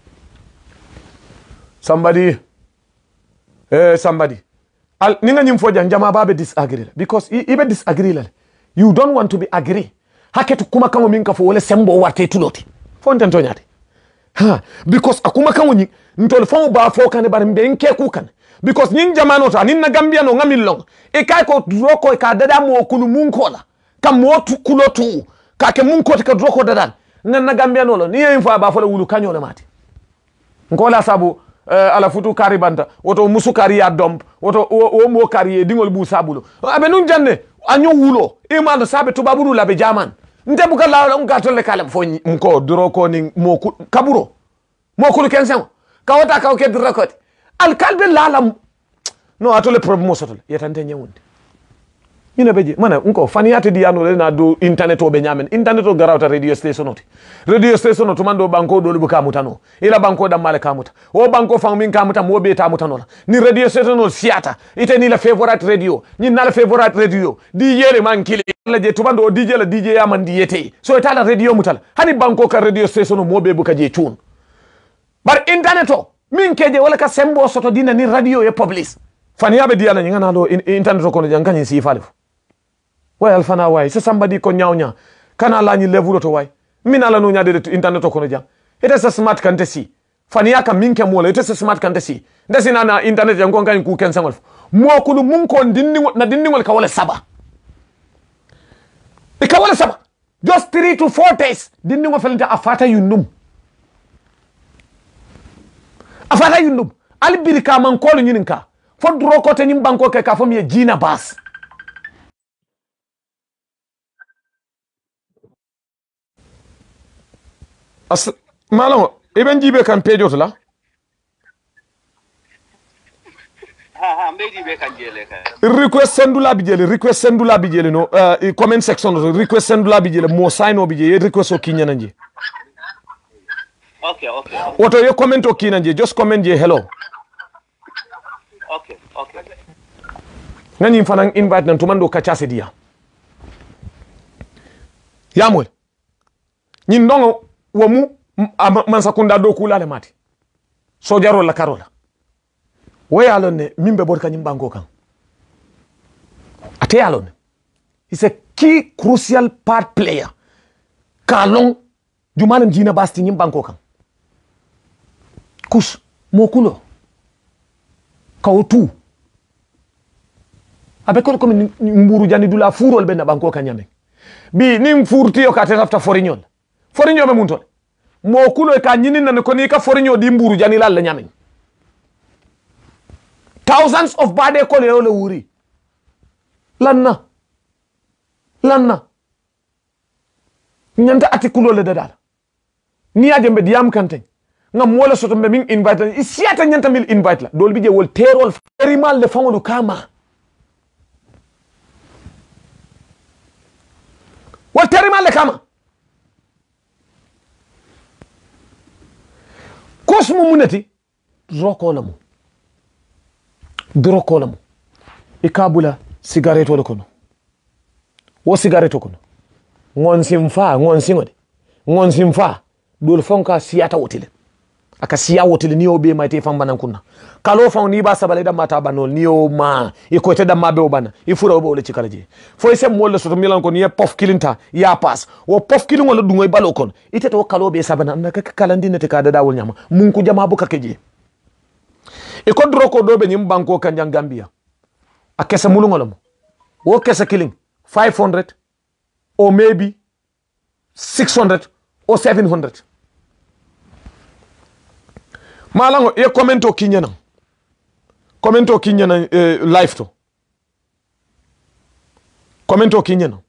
somebody eh somebody al ninga nyim fo jama babe disagree because ibe disagree la you don't want to be agree haketu kuma kamo minka fo wala sembo warte tuloti fo ntanto nyate ha because akuma kamo nyi ntol fo ba fo kan bar mbe nke ku kan because nyin jamano ta nin na Gambia no ngamil long e kay ko roko e ka dada mo kulu mun kola kam mo tu kulotu ka ke mun ko ka roko dada nan na Gambia no lo ni yin fa ba fo la wulu kanyo na mati ngola sabu uh, ala futu kari banta woto musu kari ya domp woto o, o mo kari e dingol bu sabulo abe nun janne anyo wulo e ma sabe to baburu la be jaman nte buka la nga tolle kala fo nko duro ko ni mo kaburo mo kulu kensen ka wata ka ke duro ko al kalbe lalam no atole problem sotole yetante nyewunde mina beje mana nko fani yate di yano na do internet o be nyamen internet o garawta radio station oti radio station to mando banko do lubuka mutano ila banko da male kamuta o banko fang min kamuta mo be ta mutano ni radio station o siata ite ni la favorite radio ni na la favorite radio di yere man kile la je to mando o D J la D J ya man di yete so ita la radio mutal hani banko ka radio station mo be buka je tune bar internet o min keje wala ka sembo soto dina ni radio e publish fani yabe di ala ngana do internet o kono jankanyi si falef way alfana way se somebody ko nyawnya kana la ni level to way min ala no nyaade de internet to kono jang ite sa smart kante si fani yaka minke mola ite sa smart kante si ndesi na na internet jang ko ngani ku ken sangol mo ko mun ko dindi na dindi ngol ka wala saba e ka wala saba just three to four days dindi ngol felenta afata yunum afata yunum albiri ka man ko nyininka fodro ko te nyim banko ke ka fam ye jina bas as malon eben jibe kan pejo to la ha ha meji be kan jele kan request sendula bijele request sendula bijele no uh, comment section no request sendula bijele mo sign o bijele request o kinya nanje okay okay woto yo comment o kinya nanje just comment je hello okay okay ngani mfana invite nan to mando ka chase dia yamol nyin ndongo wamu man sakunda do kula le mati so jaro la karola way alone mimbe bor kanyim banko kan ate alone is a key crucial part player kalong jumalam jina basti nyim banko kan kus mokulo kawtu abe ko ko mburu jani dula furol be na banko kan nyame bi nim furti o ka te rafta forignol forignol be muntol mo kulo e ka nyini nan ko ni ka forignol di mburu jani la nyamen thousands of bade ko le le wuri lanna lanna nyanta atikulo le dadala ni aje mbe diam kanten ngam wala soto mbe min invite la isiata nyanta mil invite la dol bi je wol terol very mal le fangolu kama wol terol mal le kama kosmo munati roko lamu droko lamu ikabula cigarette wala kono wo cigarette kono ngon simfa ngon singode ngon simfa dol fonka siyata wotile aka siya wotile ni obe ma te famba nan kunna kalo fon ni ba sabale da mata banol ni o ma e ko te da mabe o bana e fura obo le cikalaje fo se mo le soto milan ko ni pof kilinta ya pass wo pof kilin wala dungoy balo kon ite to kalo be sabana na ka kalandi ne te ka da dawol nyama mun ku jama bu ka keje e ko droko do be nyim banko kan jang Gambia akesa mulungolom wo kesa killing five hundred or maybe six hundred or seven hundred malango e commento kinyana commento kinyana eh, live to commento kinyana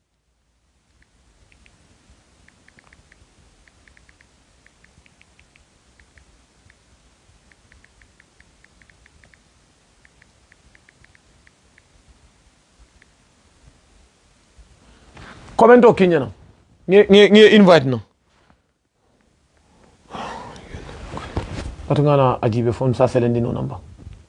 commento kinyana nge nge invite no katungana ajibe fon sa selendi no namba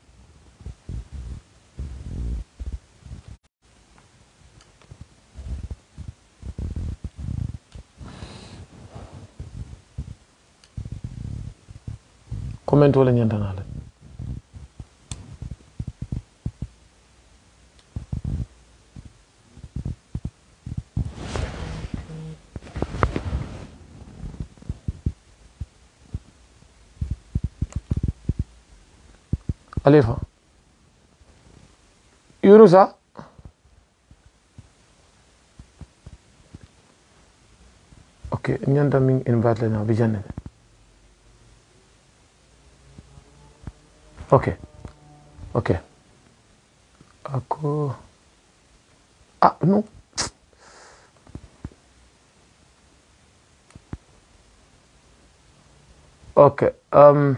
comment wala nyantana la Alifa Yunusa okay nyanda min invite na bijanne okay okay aku ah no okay um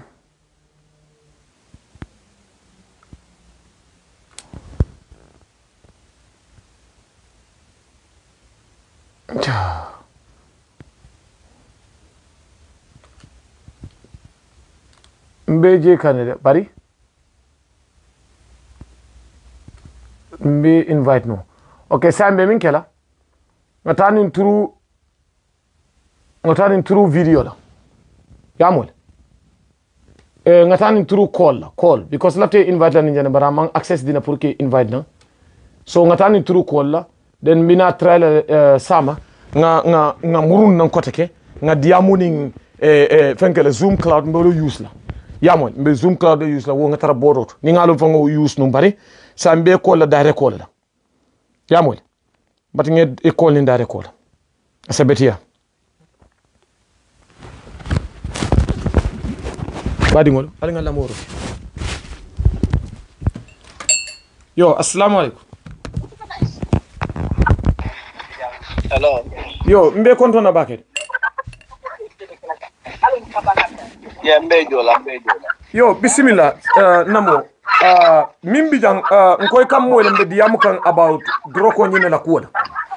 mbe kanede bari mbe invite no okay sambe min kela ngatanin turu ngatanin turu video la yamol eh ngatanin turu call la call because lafte invite la ninja bara man access dina pour que invite na so ngatanin turu call la den mina trailer uh, sama nga nga nga murun nan koteke nga diamuning eh eh fenkele zoom cloud mbolo use la yamol mbe zoom cloud use la wo nga tara borot ni ngalo fango use no bari sa mbe ko la dare ko la yamol bat nge e ko ni dare ko la asabetia badi ngol ali ngala moro yo assalamu alaikum hello yo mbe konto na baket yeah mbe jola mbe jola yo bismillah uh, namo uh, mimbi jang uh, nkoy kam mo lembe diamu kan about droko nyine la kuola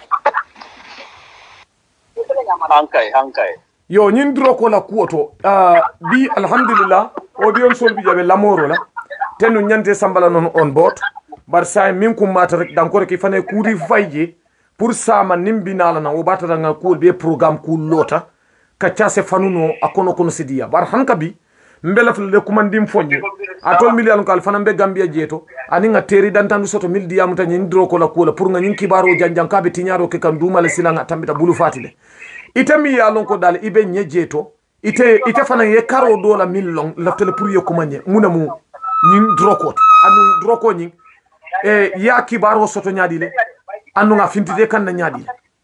hankai hankai yo nyin droko la kuoto uh, bi alhamdulillah audion sol bi jabe lamoro la tenu nyante sambala non on board bar say min kum mata rek dan ko rek fane kuri fayje pour sama nimbi nala na obata nga ko be programme ku lota ka tiase fanuno akono kono sidia bar hanka bi mbela fle kumandim fonje atol million kal fana be gambia jeto ani nga teri dan tandu soto mil diamu tan nyin dro ko la ko la pour nga nyin kibaro janjan kabe tinyaro ke kan duma le silanga tambita bulu fatile itami ya lon ko dal ibe nye jeto ite ite fana ye karo do la million la tele pour ye kumanye munamu nyin dro ko anu dro ko nyin e ya kibaro soto nyaadile anu nga fintide kan na nyaadi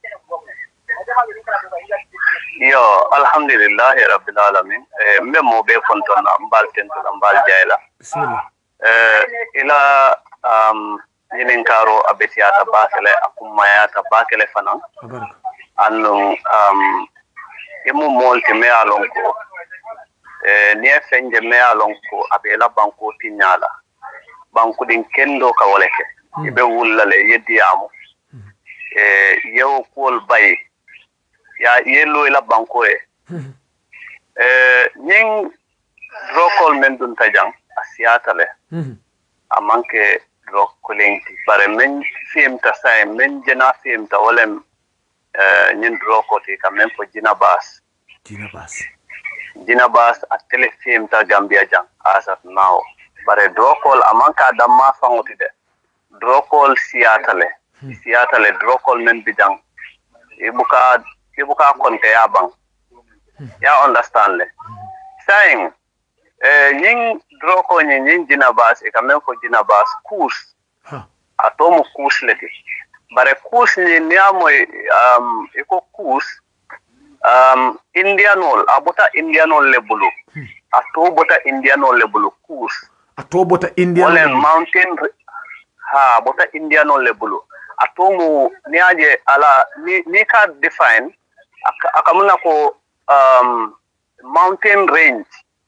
yo alhamdulillah rabbil alamin eh mbe mo be kontona mbal tento mbal jayla bismillah eh ila um yinin karo abetiata bakele akumayata bakele fanan baraka anu um emu molti me alonko eh ni fenje me alonko abela banko tinyala banko din kendo ka woleke hmm. ibe wullale yediamu eh yew kol bay ya yelo ila banko e hmm. eh ning rokol men dun tajang asiata le hmm. amanke rokolenti bare men fiemta say men jena fiemta wolem eh nyin rokoti ka men ko jina bas jina bas jina bas a tele fiemta gambia jang asat now bare rokol amanka damma fangoti de rokol siatale hmm. siatale rokol men bidang ibuka ibuka konte ya bang hmm. ya understand le hmm. saying eh nyin roko nyin nyin jina bas e kamen ko jina bas kus ha atomo kus leti bare kus ni niamo um eko kus um indianol abota indianol lebulu hmm. atobota indianol lebulu kus atobota indianol ole mountain ha bota indianol lebulu atomo niaje ala ni, ni ka define akamuna ko um mountain range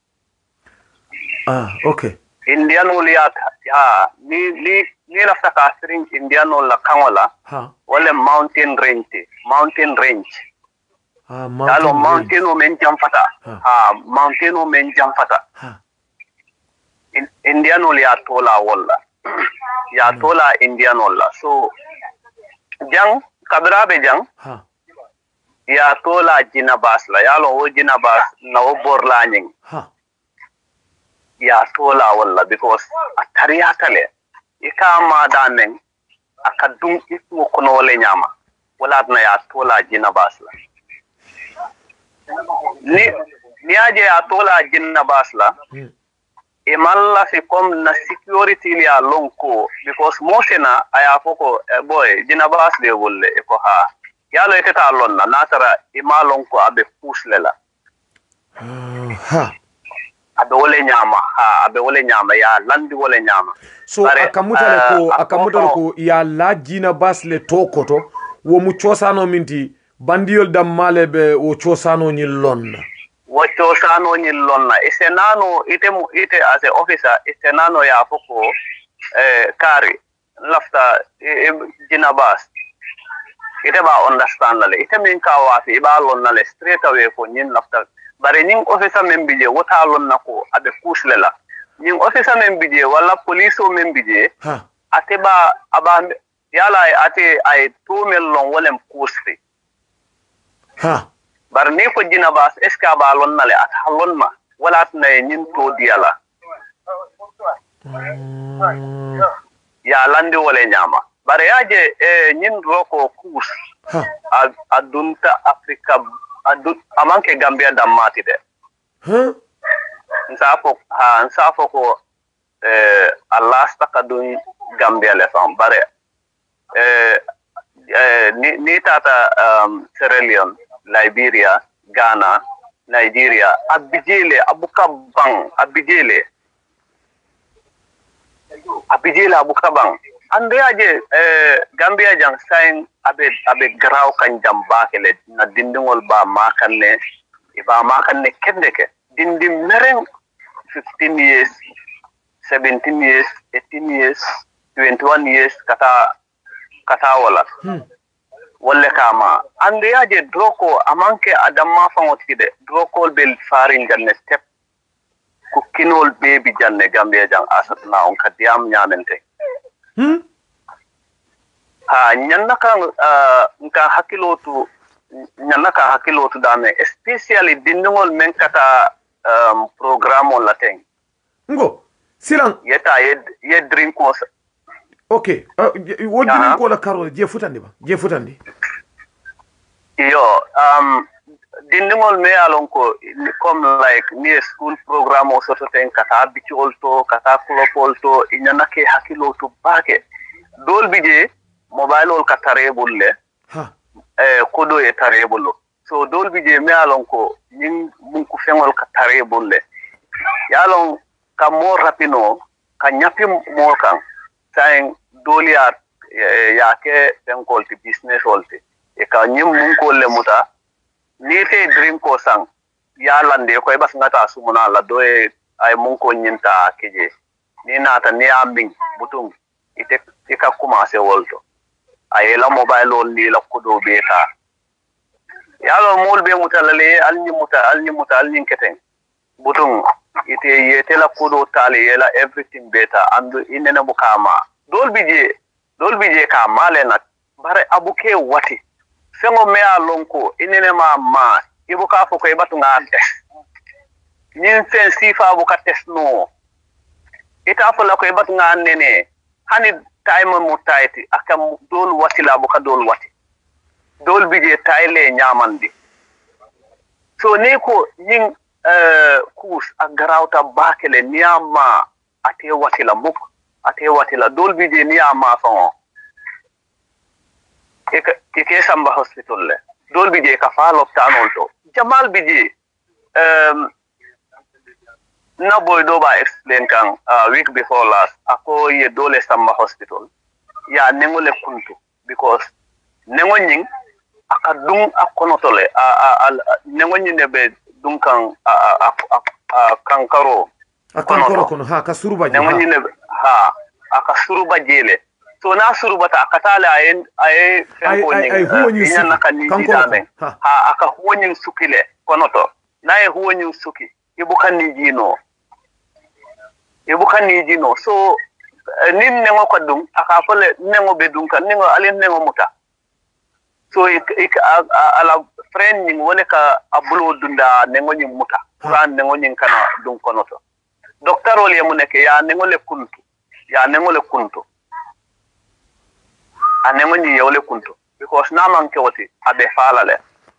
ah okay indianol ya ha ni ni ni la saka string indianol la kangola ha wala mountain range mountain range ah mountain alo mountain o men jamfata ha mountain o men jamfata ha in, indianol ya tola walla ya mm. tola indianol la so jang kabrabe jang ha ya tola jina bas la ya lo jina bas na wo borla nying ha ya tola walla because atariya tale ikama danen akadum ismu kono wala nyama wala na ya tola jina bas la ni ni aje ya tola jina bas la hmm. e malla fi comme na security li a lonko because mosena aya foko eh, boy jina bas de wolle e ko ha yalo eteta lonna natara e ma lonko abe pusle la uh, ha abe wole nyama ha abe wole nyama ya landi wole nyama so Bare, akamutale uh, ko akamutale ko ya la jina bas le tokoto wo mu ciosano minti bandiol dam male be wo ciosano ni lonna wo ciosano ni lonna e senano ite mu ite as a officer e senano ya foko eh kari lafta e, e, jina bas ite ba understand la ite min ka wa fi ba lonna le straight away ko nyin lafta bare ning officer men bije wota lonna ko abe kusle la ning officer men bije wala police o men bije ha ateba aba yala ate ay tumel lon wolem kusfi ha bar ni ko jina bas est ce ba lonna le at halon ma wala na nyin to diala mm. ya landi wole nyama bare yaje e nyin roko kus ha adunta afrika adu amanke gambia damati de huh nsafo ha nsafo ko eh allah stakadun gambia le fam bare eh eh ni, ni tata um, Sierra Leone Liberia Ghana Nigeria abijele abuka bang abijele abijele abuka bang ande aje eh gambia jang sain abe abe graw kan jamba kele na dindingol ba makanne e ba makanne kendeke dindim mereng fifteen years seventeen years eighteen years twenty-one years kata kata wala hmm. wolle kama ande aje droko amanke adamma fangotide droko bel farin janne step ku kinol baby janne gambia jang asat na on kadiyam nyamente hmm ha nyanna kan uh, nka hakilotu nyanna ka hakilotu dame especially dindingol men kata um, program on latin ngo silan yeta yed yed drink was okay uh, what drink ko la karo je futandi ba je futandi yo um dindingol me alon ko comme like ni school program o soto ten kata bichol to kata klopol to nyanna ke hakilotu bake dol bije mobile ol ka tarebulle ha eh kodo e tarebullo so dol bije me alon ko nin mun ku fengol ka tarebulle yalon ka mo rapino ka nyapi mo kan sain dolia e, ya ke fenkol ti business olti e ka nyim mun ko le muta ni te dream ko sang ya lande ko e bas ngata sumuna la do e ay mun ko nyinta keje ni nata ni ambing butung ite ika commencer wolto ayela mobile on ni la kodo beta yalo mol be mutalale alni muta alni muta alni keten butung ite yete la kodo tale yela everything beta andu inena bukama dol bije dol bije ka malena bare abuke wati fengo me alonko inene ma ma ibuka foko ibatu ngate nyin sen sifa buka tesno ita fola ko ibatu nganene hani time mutaiti akam dol watila buka dol wati dol bije tayle nyamandi so ne ko yin eh kus agarawta bakele niyama ate watila muk ate watila dol bije niyama fon e ke samba hospital le dol bije ka fa lopitanol to jamal bije um na boy do ba explain kan uh, week before last ako ye dole samba hospital ya nengole kuntu because nengo nying aka dung akonotole a a nengo nyine be dung kan a a kankaro akankaro kono ha ka suruba nengo nyine ha aka suruba jele so na suruba ta akatale ayen ay fenko nying nyana kan ni dame ha aka huonyin sukile konoto na e huonyin suki ibukan ni jino ibu kan ni jino so nin nengo ko dum aka fole nengo be dum kan nengo alen nengo muta so ik, ik a, a, ala friend ni wole ka abulo dunda nengo ni muta ran nengo ni kana dum konoto docteur wole mu nek ya nengo le kuntu ya nengo le kuntu a nengo ni yole kuntu because na man ke woti abe fala le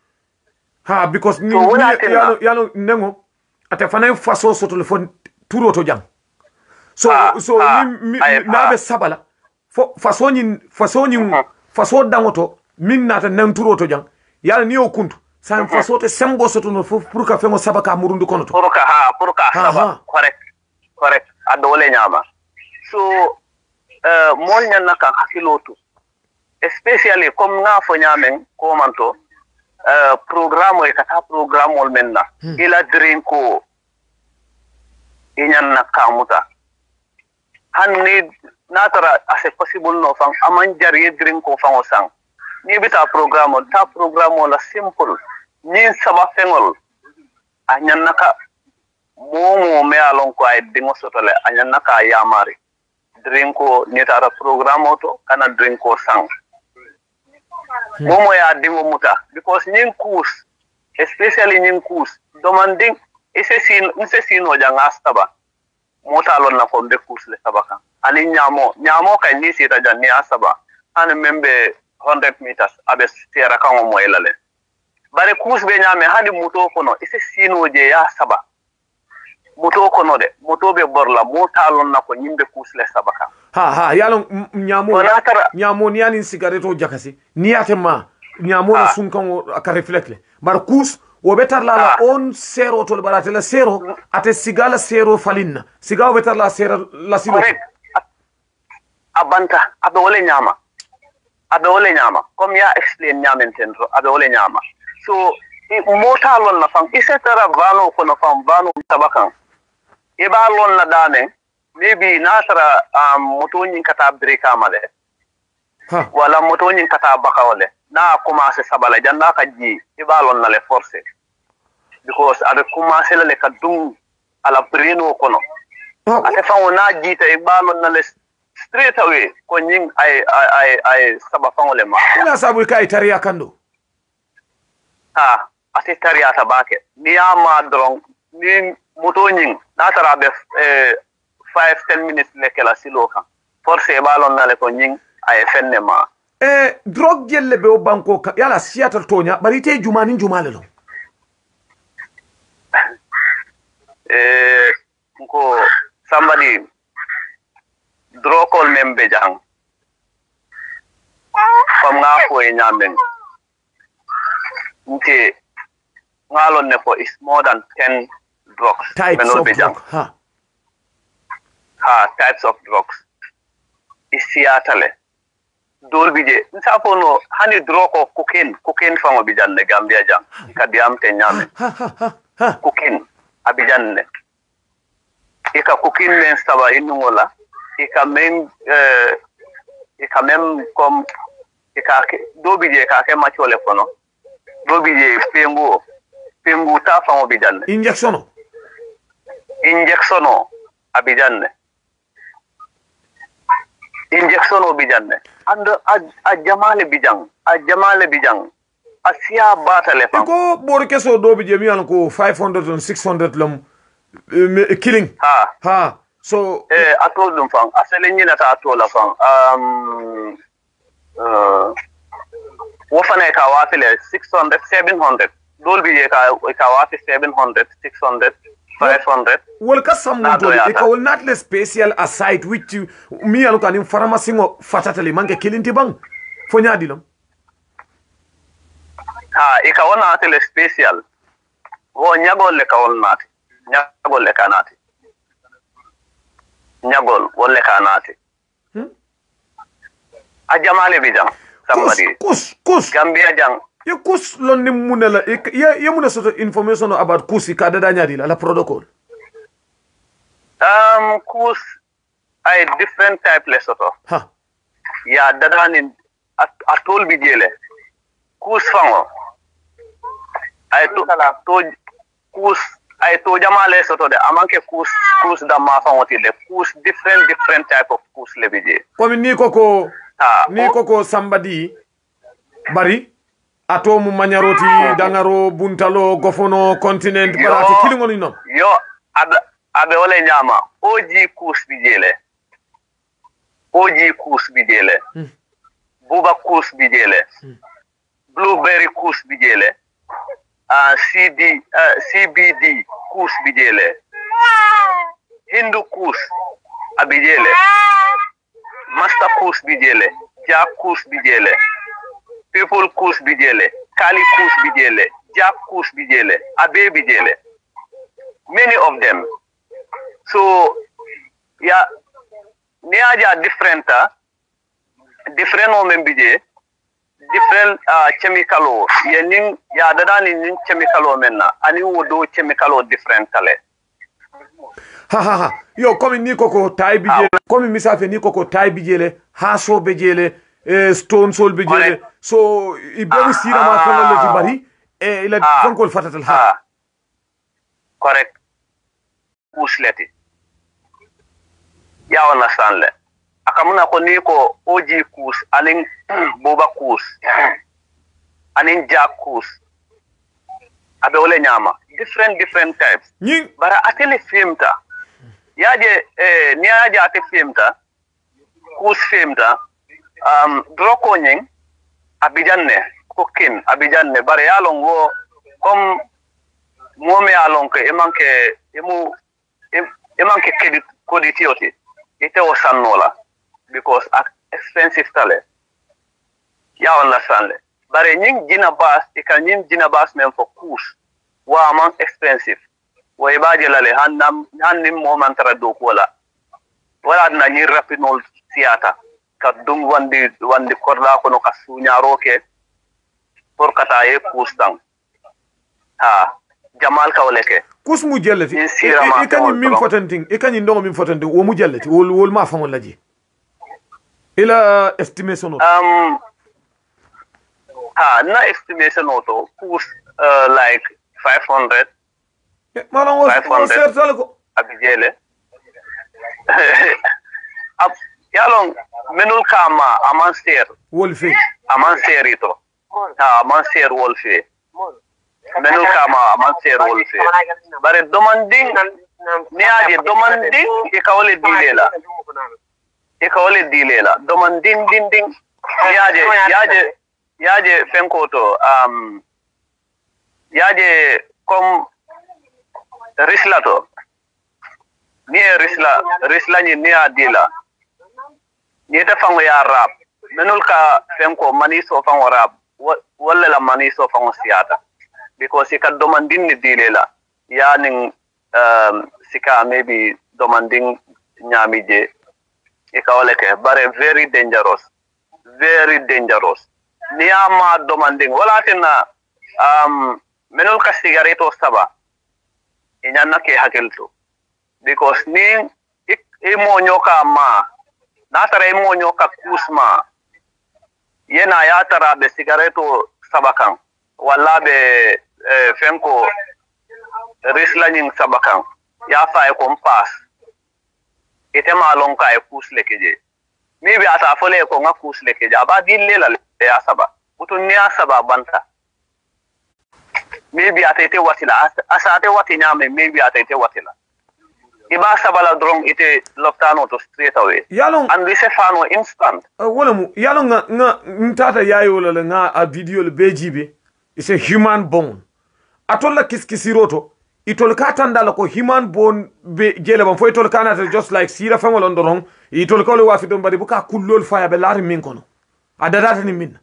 ha because ni So, wala yalo yalo nengo ate fana faso so telefone turo to jang so Ah, so ah, ni mi- ay, mi- na ah. be sabala fo faso ni faso ni faso dangoto min nata nan turo to jang yalla ni o kuntu san faso te sembo so to no fo pour ka fengo sabaka murundu kono to pour ka ha pour ka Ha, saba ha. correct correct adole nyama so uh, mol nyanna kan hakilotu especially comme nga fo nyamen ko manto uh, programme e kata programme ol menna Hmm. ila drinko inyanna kamuta hanni natara as possible no fan aman jari drinko fan o sang ni bita programme ta programme la simple ni saba fengol anyanna ka momo me alon ko ay dingo sotole anyanna ka yamari drinko ni tara programme to kana drinko sang momo ya dingo muta because nyin kus especially nyin kus demanding ese sin ese sino janga staba mota lon na ko be kus le sabaka ani nyamo nyamo kay ni sita jan ni asaba an membe one hundred meters abe tera kan mo elale bare kus be nyame hadi muto kono ese sino je ya saba muto kono de muto be borla mota lon na ko nyimbe kus le sabaka ha ha yalo m- nyamo Wala tara- nyamo ni ani cigarette o jakasi ni atema nyamo na Ah. sun kan o aka reflecte bar kus wo betar la la Ah. on zero to barate la zero ate sigala zero falinna sigaw betar la zero la silo correct abanta abe wole nyama abe wole nyama comme ya explain nyamen tendro abe wole nyama so i mota lon na fam isetara vano ko na fam vano tabakan e ba lon na dane maybe nasara um, moto nyin kata breka male ha wala moto nyin kata bakawle na commencer sabala janda ka ji e ba lon na le forcer because abe commencer le ka dum ala breno kono ha ate fango na jita e ba lon na le straight away ko nyin ay ay ay, ay saba fango le ma ila sabu kai tariya kando ha ate tariata bake ni ama drong ni moto nyin na tara be eh, five ten minutes le kala silo kan force ba lon na le ko nyin ay fenne ma e drug jelle be o banko ka yala siatal tonya bari te jumani jumale lo eh ko somebody drokol membe jang fam nga ko e nyamen nte ngalon ne ko is more than ten drugs types menol of be jang drug ha ha types of drugs isiatale dol bije nsafo no hani droko cocaine cocaine fango bijanne gambia jang kadiam te nyame ha ha ha ha cocaine abijanne ika cocaine men staba inungola ika men eh ika men comme ika do bije ka ke machole kono do bije pengu pengu ta fango bijanne injection o. injection o abijanne injection o bijanne and a, a jamale bijang a jamale bijang a siya batale fam ko bor keso do bi jemi an ko five hundred and six hundred lam eh, me- killing ha ha so eh atol dum fam asele nyina ta atola fam um uh wo fane ka wafile six hundred seven hundred dol bi je ka ka wafi seven hundred six hundred five hundred wol ka sam Na to doyata. e ka wol not le special aside which you- mi an ko ani pharmacy ngo fatatali manke killing ti bang fo nyaadi lam ha ika wona atele special wo nyagol le ka wonnati nyagol le kanati nyagol wolle kanati Hmm? a jamale bijang kus somebody kus kus gambia jang ye kus lon ni munela ye ye muna soto information about kus ka dada nyaadi la la protocol um kus ay different type le soto ha ya dadanin atol bijele kus fango ay to to kus ay to jamale soto de amanke kus kus da ma fawoti de kus different different type of kus lebije comme ni koko ah ni koko sambadi bari ato mu mañaroti dangaro buntalo gofono continent barati kilingo ni non yo abe abe wala nyama oji kus bijele oji kus bijele hmm. buba kus bijele hmm. blueberry kus bijele uh, C D uh, C B D kus bijele hindu kus abijele master kus bijele jack kus bijele people kus bijele kali kus bijele jack kus bijele abe bijele many of them so yeah niaja different uh, different o membije different uh, chemical o yenin ya dadani nin chemical o menna ani wodo chemical o different kale ha ha ha yo comme ni koko tay bijele ah. comme misafe ni koko tay bijele haso bijele eh, stone soul bijele so ibewu sira ma ko le ti bari e ila ah. fonkol fatatal ha ah. correct usleti ya wana sanle akamuna ko ni ko oji kus anin boba kus anin jack kus abe wala nyama different different types ni bara atele filmta yaje eh ni yaje ate filmta kus filmta um droko nyen abijanne kokin abijanne bare yalongo comme mome yalonko e manke emu e manke credit koditioti ite o sannola because expensive tale ya understand le bare nying jina bas e kan nying jina bas men for kus wa man expensive wa ibaje lale hannam hannim moment ra do kola wala na ni rapinol siata ka dum wandi wandi korda ko no ka suñaro ke pour kata e kus tan ha jamal kawleke kus mu jellati e kany min fotanting e kany ndongo min fotanting wo mu jellati wol wol ma famol laji ila estimation um ha na estimation auto kus uh, like five hundred malam wo sertal ko abijele ab yalon menul kama aman ser wol fe aman serito ha aman ser wol fe menul kama aman ser wol fe bare domanding ni aje domanding e kawle dilela e kawle dilela domanding ding ding yaje yaje yaje fenkoto um yaje comme rislato ni risla risla ni ni adila ni ta fango ya rap menul ka fenko mani so fango rap wala la mani so fango siata because it can demanding ni dilela ya ning um sika maybe demanding nyamije e ka wala ke bare very dangerous very dangerous ni ama demanding wala tina um menul ka cigarette o saba inyana ke hakelto because ni e mo nyoka ma na tara e mo nyoka kusma yena ya tara be cigarette sabakan wala be eh, fenko rislaning sabakan ya fa e kompas ite ma lon ka e kusle keje mi bi ata fole ko nga kusle keje aba dille la ya saba utun ni asaba banta maybe atete watila asate wati nyame maybe atete watila iba sabala drong ite loftano to straight away yalon and we say fano instant uh, wala mu yalon nga nga ntata yayo la nga a video le bejibe is a human bone atolla kiskisiroto itol katanda la ko human bone be jele ban fo itol kanata just like sira famo lon dorong itol ko le wafi don bari buka kullol faya be laari min kono adadata ni min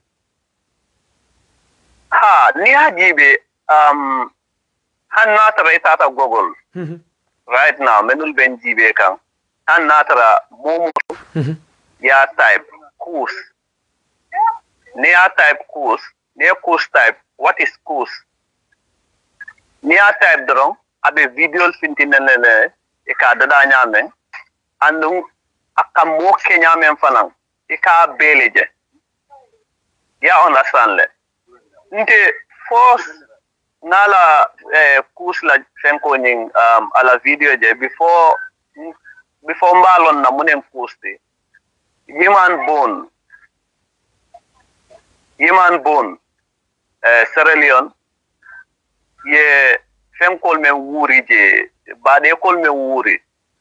ha ni hajibe um hanna tara itata google mm -hmm. right now menul benjibe kan hanna tara momo mm -hmm. ya type kus ne ya type kus ne kus type what is kus ne ya type drong abe video fintinene e ka dada nyame andu akam mo kenya men fanan e ka beleje ya understand le nte force ngala eh, kusla fenko nying um, ala video je before before mbalon na munen kusti yiman bon yiman bon eh, Sierra Leone ye fenkol men wuri je bade kol men wuri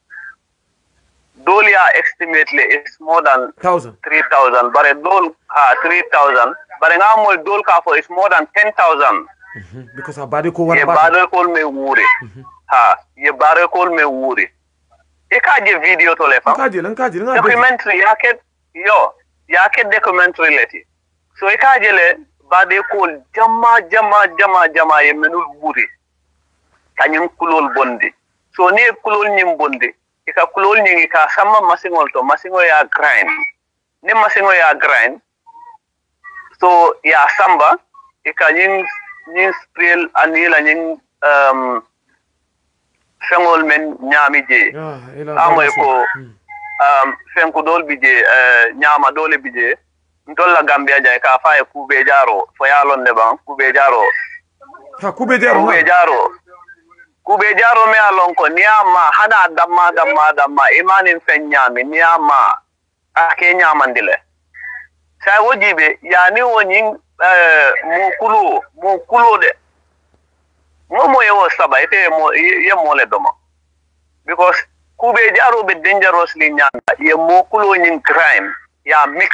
dol ya estimately is more than thousand three thousand bare dol ha three thousand bare ngamoy dol ka fo is more than ten thousand. Mm-hmm. Because a body ko ye bade kol men wuri mm-hmm. ha ye bade kol men wuri e ka je video to le fa ka je lan ka je lan documentary ya ke yo ya ke documentary leti so e ka je le bade kol jama jama jama jama ye menul wuri kanyum kulol bondi so ni kulol nyim bondi ika kulol nyingi ka sama masingol to masingo ya grind ni masingo ya grind so ya samba ika nying nying spray anila nying um fengol men nyami je amoy ko um fenko dol bije uh, nyama dole bije ntolla Gambia jay ka faye kube jaro fo yalon de ban kube jaro ha kube jaro kube jaro kube jaro me alon ko niama hana damma damma damma imanin fen nyami niama ake nyamandile sa wojibe yani wonin eh mo kulo mo kulo de mo mo yewo saba ite mo ye mo le domo because kube jaro be dangerously nyanda ye mo kulo nyin crime ya mix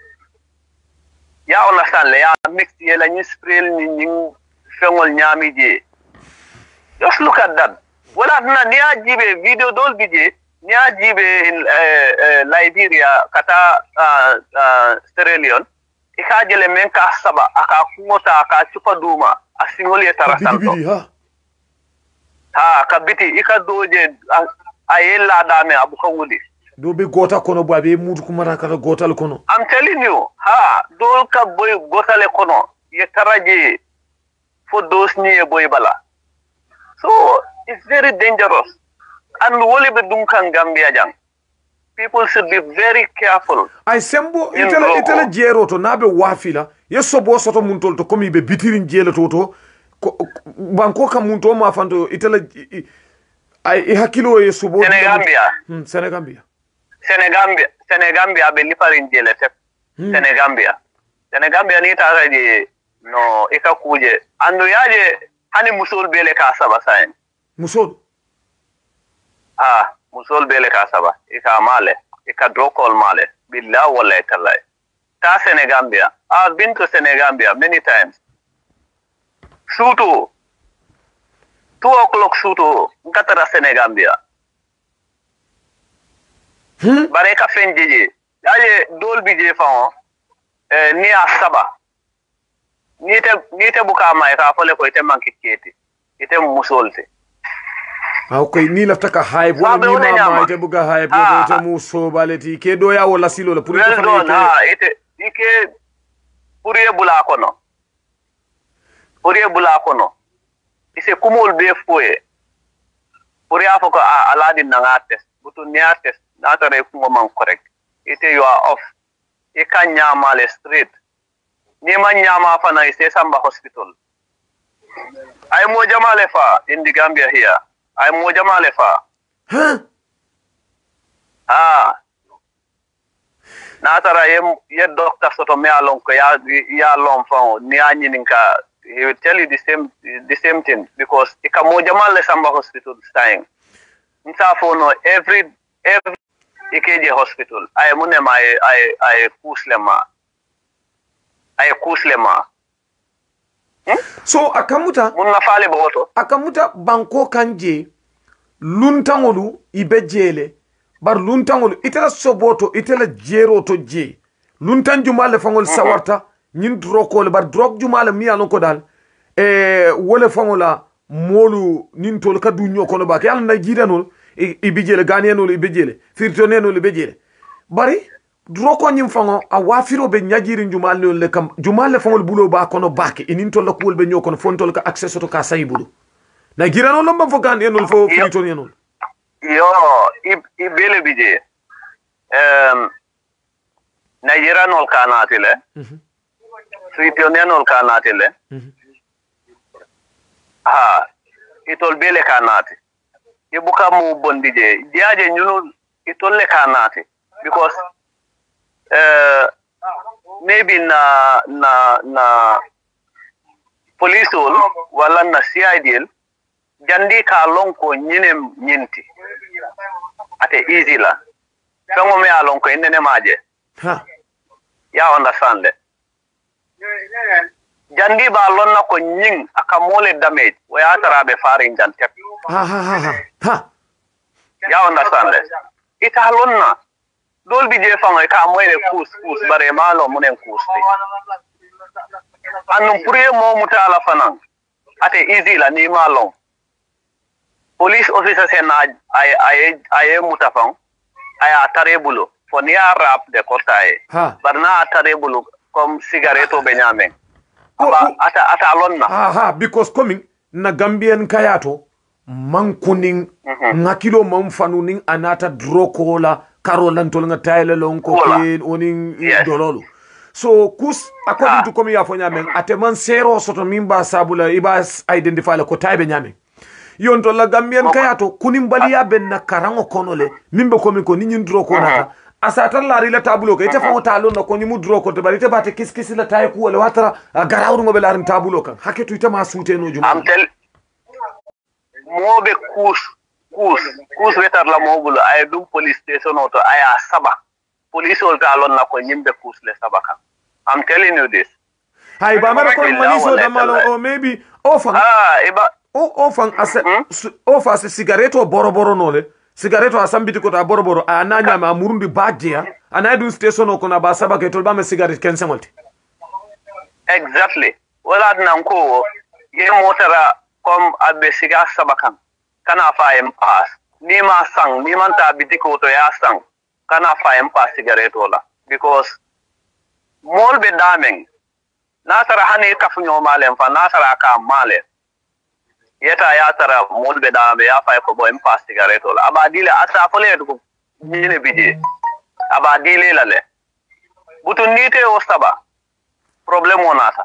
ya understand le ya mix ye la ni spray ni nyin fengol nyami je. Just look at that. Wala na niya jibe video dol bije niya jibe in uh, uh, Liberia kata uh, uh, Sierra Leone ikajele menka saba aka kumota aka chupa duma asingoli tarasanto ha ha kabiti ikadoje ayela dame abukawuli do be gota kono bo be mudu kumara kala gotal kono. I'm telling you ha dol ka boy gotale kono ye taraje for those ni boy bala. So it's very dangerous. And wole be dunkan Gambia jang. People should be very careful. I sembo itele itele jero to nabe wafila yeso bo soto muntol to komi be bitirin jelo to to banko kam munto ma fanto itele ay hakilo yeso bo Senegambia hmm, Senegambia Senegambia Senegambia be lifarin jele tep hmm. Senegambia Senegambia ni taraje no ika kuje ando yaje hani musol bele ka saba sain musol ah musol bele ka saba ika male ika drokol male billahi wallahi tallahi ta Senegambia I've been to Senegambia many times suto two o'clock suto ngatara Senegambia hmm bare ka fenjeje yaje dol bije fa eh ni asaba nite nite buka mai ka fole ko ite manki keti ite musolte aw koy ni lafta ka hay bo ni ma ite buka hay bo ite muso baleti ke do ya wala silo la pour ite fane ite ite ike pour ye bula kono pour ye bula kono ise kumol be foye pour ya foko a aladi na ngates butu niates na tare ko man correct ite you are off e kan nyamale straight ni man nyama fana ise samba hospital ay mo jamale fa in the Gambia here ay mo jamale fa huh ah na tara ye ye doctor soto me alon ko ya ya lon fa ni anyi ninka he will tell you the same the same thing because ika mo jamale samba hospital staying nta for no every every ikeje hospital ay munne ma ay ay kuslema ay kuslema hmm? So akamuta munna fale boto akamuta banko kanje luntangolu ibejele bar luntangolu itela soboto itela jero to je luntan jumale fangol mm-hmm. sawarta nyin drokole bar drok jumale mi alon ko dal e wole fangola molu nin tol ka du ñokono ba yalla na jidanol ibijele ganenol ibejele firtonenol ibejele bari droko nyim fango a wafiro be nyajiri jumal le kam jumal fangol bulo ba kono bake inin tol la kuul be ñokono fontol ka access to ka saybulo na girano lomba fo ganenol fo firtonenol yo ibele bije um na girano kanatile mhm firtonenol kanatile mhm ha itol bele kanati e buka mu bondi je diaje ñunu itol le kanati because uh, maybe na na na police ol wala na C I D jandi ka lon ko ñinem ñinti ate easy la fengo me alon ko inene maje ha ya understand le jandi ba lon na ko ñing aka mole damage o ya tarabe farin jante ha ha ha ha ha ya understand le ita lon na dol bi je fango ka moyle kus kus bare malo munen kusti annum pure mo mutala fanan ate easy la ni malon police officer sen ay ay ay mutafan ay atarebulo foni arab de kotaye ha barna atarebulo comme cigarette be nyamen aba ata ata lonna ha ha because coming na Gambian kayato mankuning mm -hmm. ngakilo mamfanuning anata drokola karolan tol nga tayle lon ko ken oning yes. dololo so kus according ah. to komi ya fo nyamen ate man zero soto mimba sabula ibas identify la ko taybe nyamen yonto la Gambian okay. kayato kunim baliya ben na karango konole mimbe komi ko ni nyin droko nata uh -huh. asata la ri la tabulo ko ite fa ta lon ko ni mu droko to bari te bate kis kis la tay ko wala watara garawru ngo be larin tabulo kan haketu ite ma sute no juma am tel mobe kus kus kus wetar la mobulo ay dum police station auto aya saba police ol ta lon na ko nyimbe kus le saba kan I'm telling you this hay ba mara ko maniso da malo o maybe ofan ah iba o ofan ase hmm? ofa ase cigarette o boro boro nole cigarette o asambiti ko ta boro boro ananya ma murundi badja ana du station o kona ba saba ke tolba me cigarette kense molti exactly wala nan ko ye motara comme abbe siga saba kan kana fa em pass ni ma sang ni man ta bitiko to ya sang kana fa em pass cigarette wala because mol be dameng nasara hani kafunyo malen fa nasara ka male yeta ya tara mol be dame ya fa ko bo em pass cigarette wala abadile ata fole ko nyine bije abadile la le butu nite o saba problem onata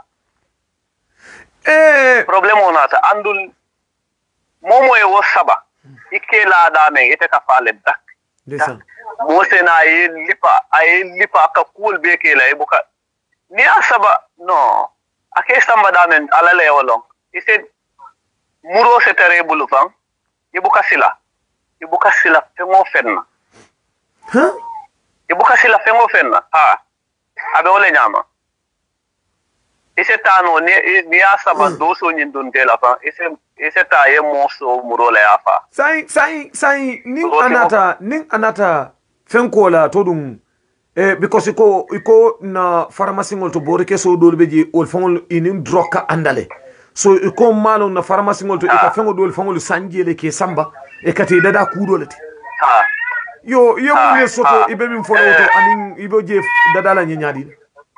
eh problem onata andul momo e wo saba ikke la dame ite ka fale dak desan mo sena e lipa ay lipa ka cool be ke la e buka ni asaba no ake samba dame alale wolong ise muro se terrible fan ibuka sila ibuka sila fengo fenna ha ibuka sila fengo fenna ha abe ole nyama ise tano ni ni asaba mm. doso nyindun tela fa ise ise ta ye moso muro le afa sai sai sai nin anata nin anata fenko la todum eh because iko iko na pharmacy ngol to bori ke so dolbe ji ol fongol inin droka andale so iko malo na pharmacy ngol to ika fengo dol fongol sanjele ke samba e kati dada kudolete ha yo yo mo ne soto ibe min folo to anin ibo je dada la nyanyadi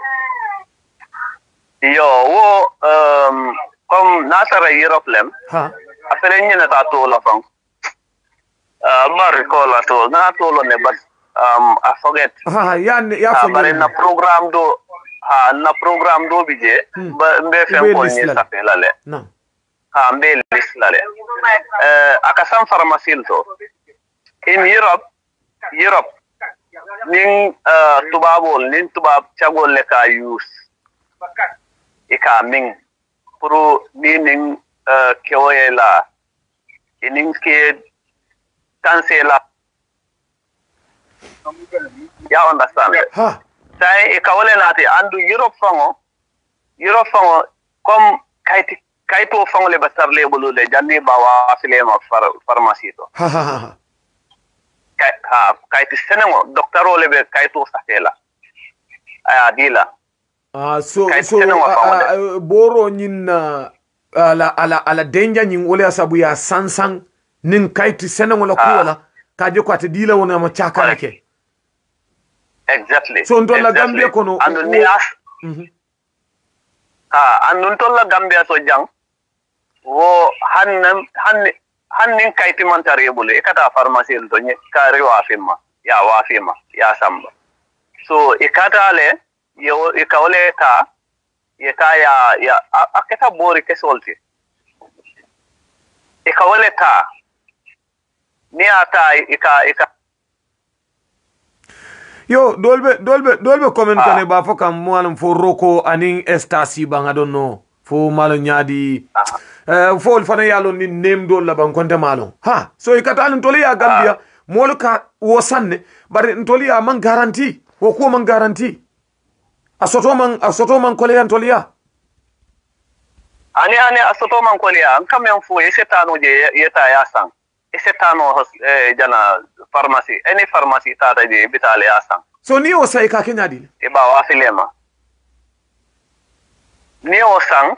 yo wo um comme nasara europlem ha afere nyina ta to la fang uh mar ko la to na to lo ne but um I forget ha ya ya fo na program do ha na program do bije hmm. mbe fen ko ni sa fe la le na ha mbe list la le euh akasam pharmacie to in Europe Europe ning uh tubabol nin tubab chagol le ka use ika ming pro ni ning uh keoela inin ke cancela ya understand ha sai e kawale nati andu Europe fango Europe fango comme kaiti kaito fango le basar le bulu le janni bawa filema far pharmacie to ha ha ha kay ha kaiti senengo doctoro le be kaito satela aya dila ah so so uh, uh, boro nyina ala ala ala denja nyin wole asabu ya sansan nin kaiti senengo la kuwala kaje ko atidila wona ma chaka ke exactly so ndo la Gambia kono andu ni as mhm ha andu to la Gambia to jang wo han han han kaiti man tarebule e kata pharmacie to ni kare wa fima ya wa fima ya samba so e kata le yo e kawle ta ye ta ya ya aketa bori ke solti ika wale ta ni ata ika ika yo dolbe dolbe dolbe comment kane ba fo kam malam fo roko anin estasi bang I don't know fo malo nyaadi uh, fo fana yalo ni name do la ban konta malo ha so ikata an toli ya Gambia molu ka wo sanne bari ntoli ya man garanti wo ko man garanti asoto man asoto man kole yan toli ya ani ani asoto man kole ya kamen fo yesetano je yeta ya sang yesetano eh, jana pharmacy any pharmacy tata je bitale ya sang so ni o sai ka kenya dile e ba wa filema ni o sang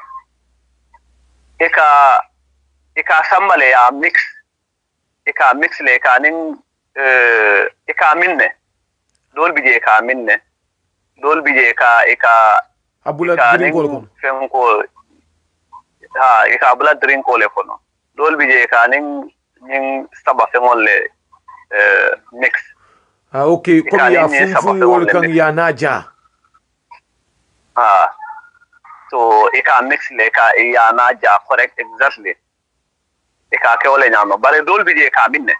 eka eka sambale ya mix eka mix le ka nin eh eka minne dol bije ka minne dol bije ka eka abula drink ko ko fen ko ha eka abula drink ko le kono dol bije ka nin nin saba fen le eh mix ah okay ko ya funfun wol kan ya naja ah so eka mix le ka ya naja correct exactly eka ke wala nyama bare dol bije ka minne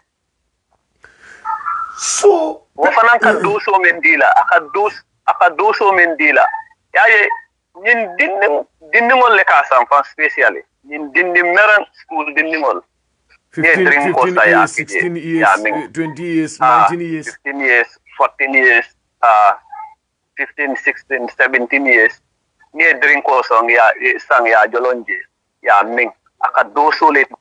so wo fanan ka doso men dila aka dos aka doso men dila yaye ñin dinning dinningol le ka san fan specially ñin dinning meran school dinningol fifteen, fifteen years, sixteen years, twenty years, nineteen years, fifteen years, fourteen years, uh, fifteen, sixteen, seventeen years. Ni drink ko song ya sang ya jolonje ya ming aka doso le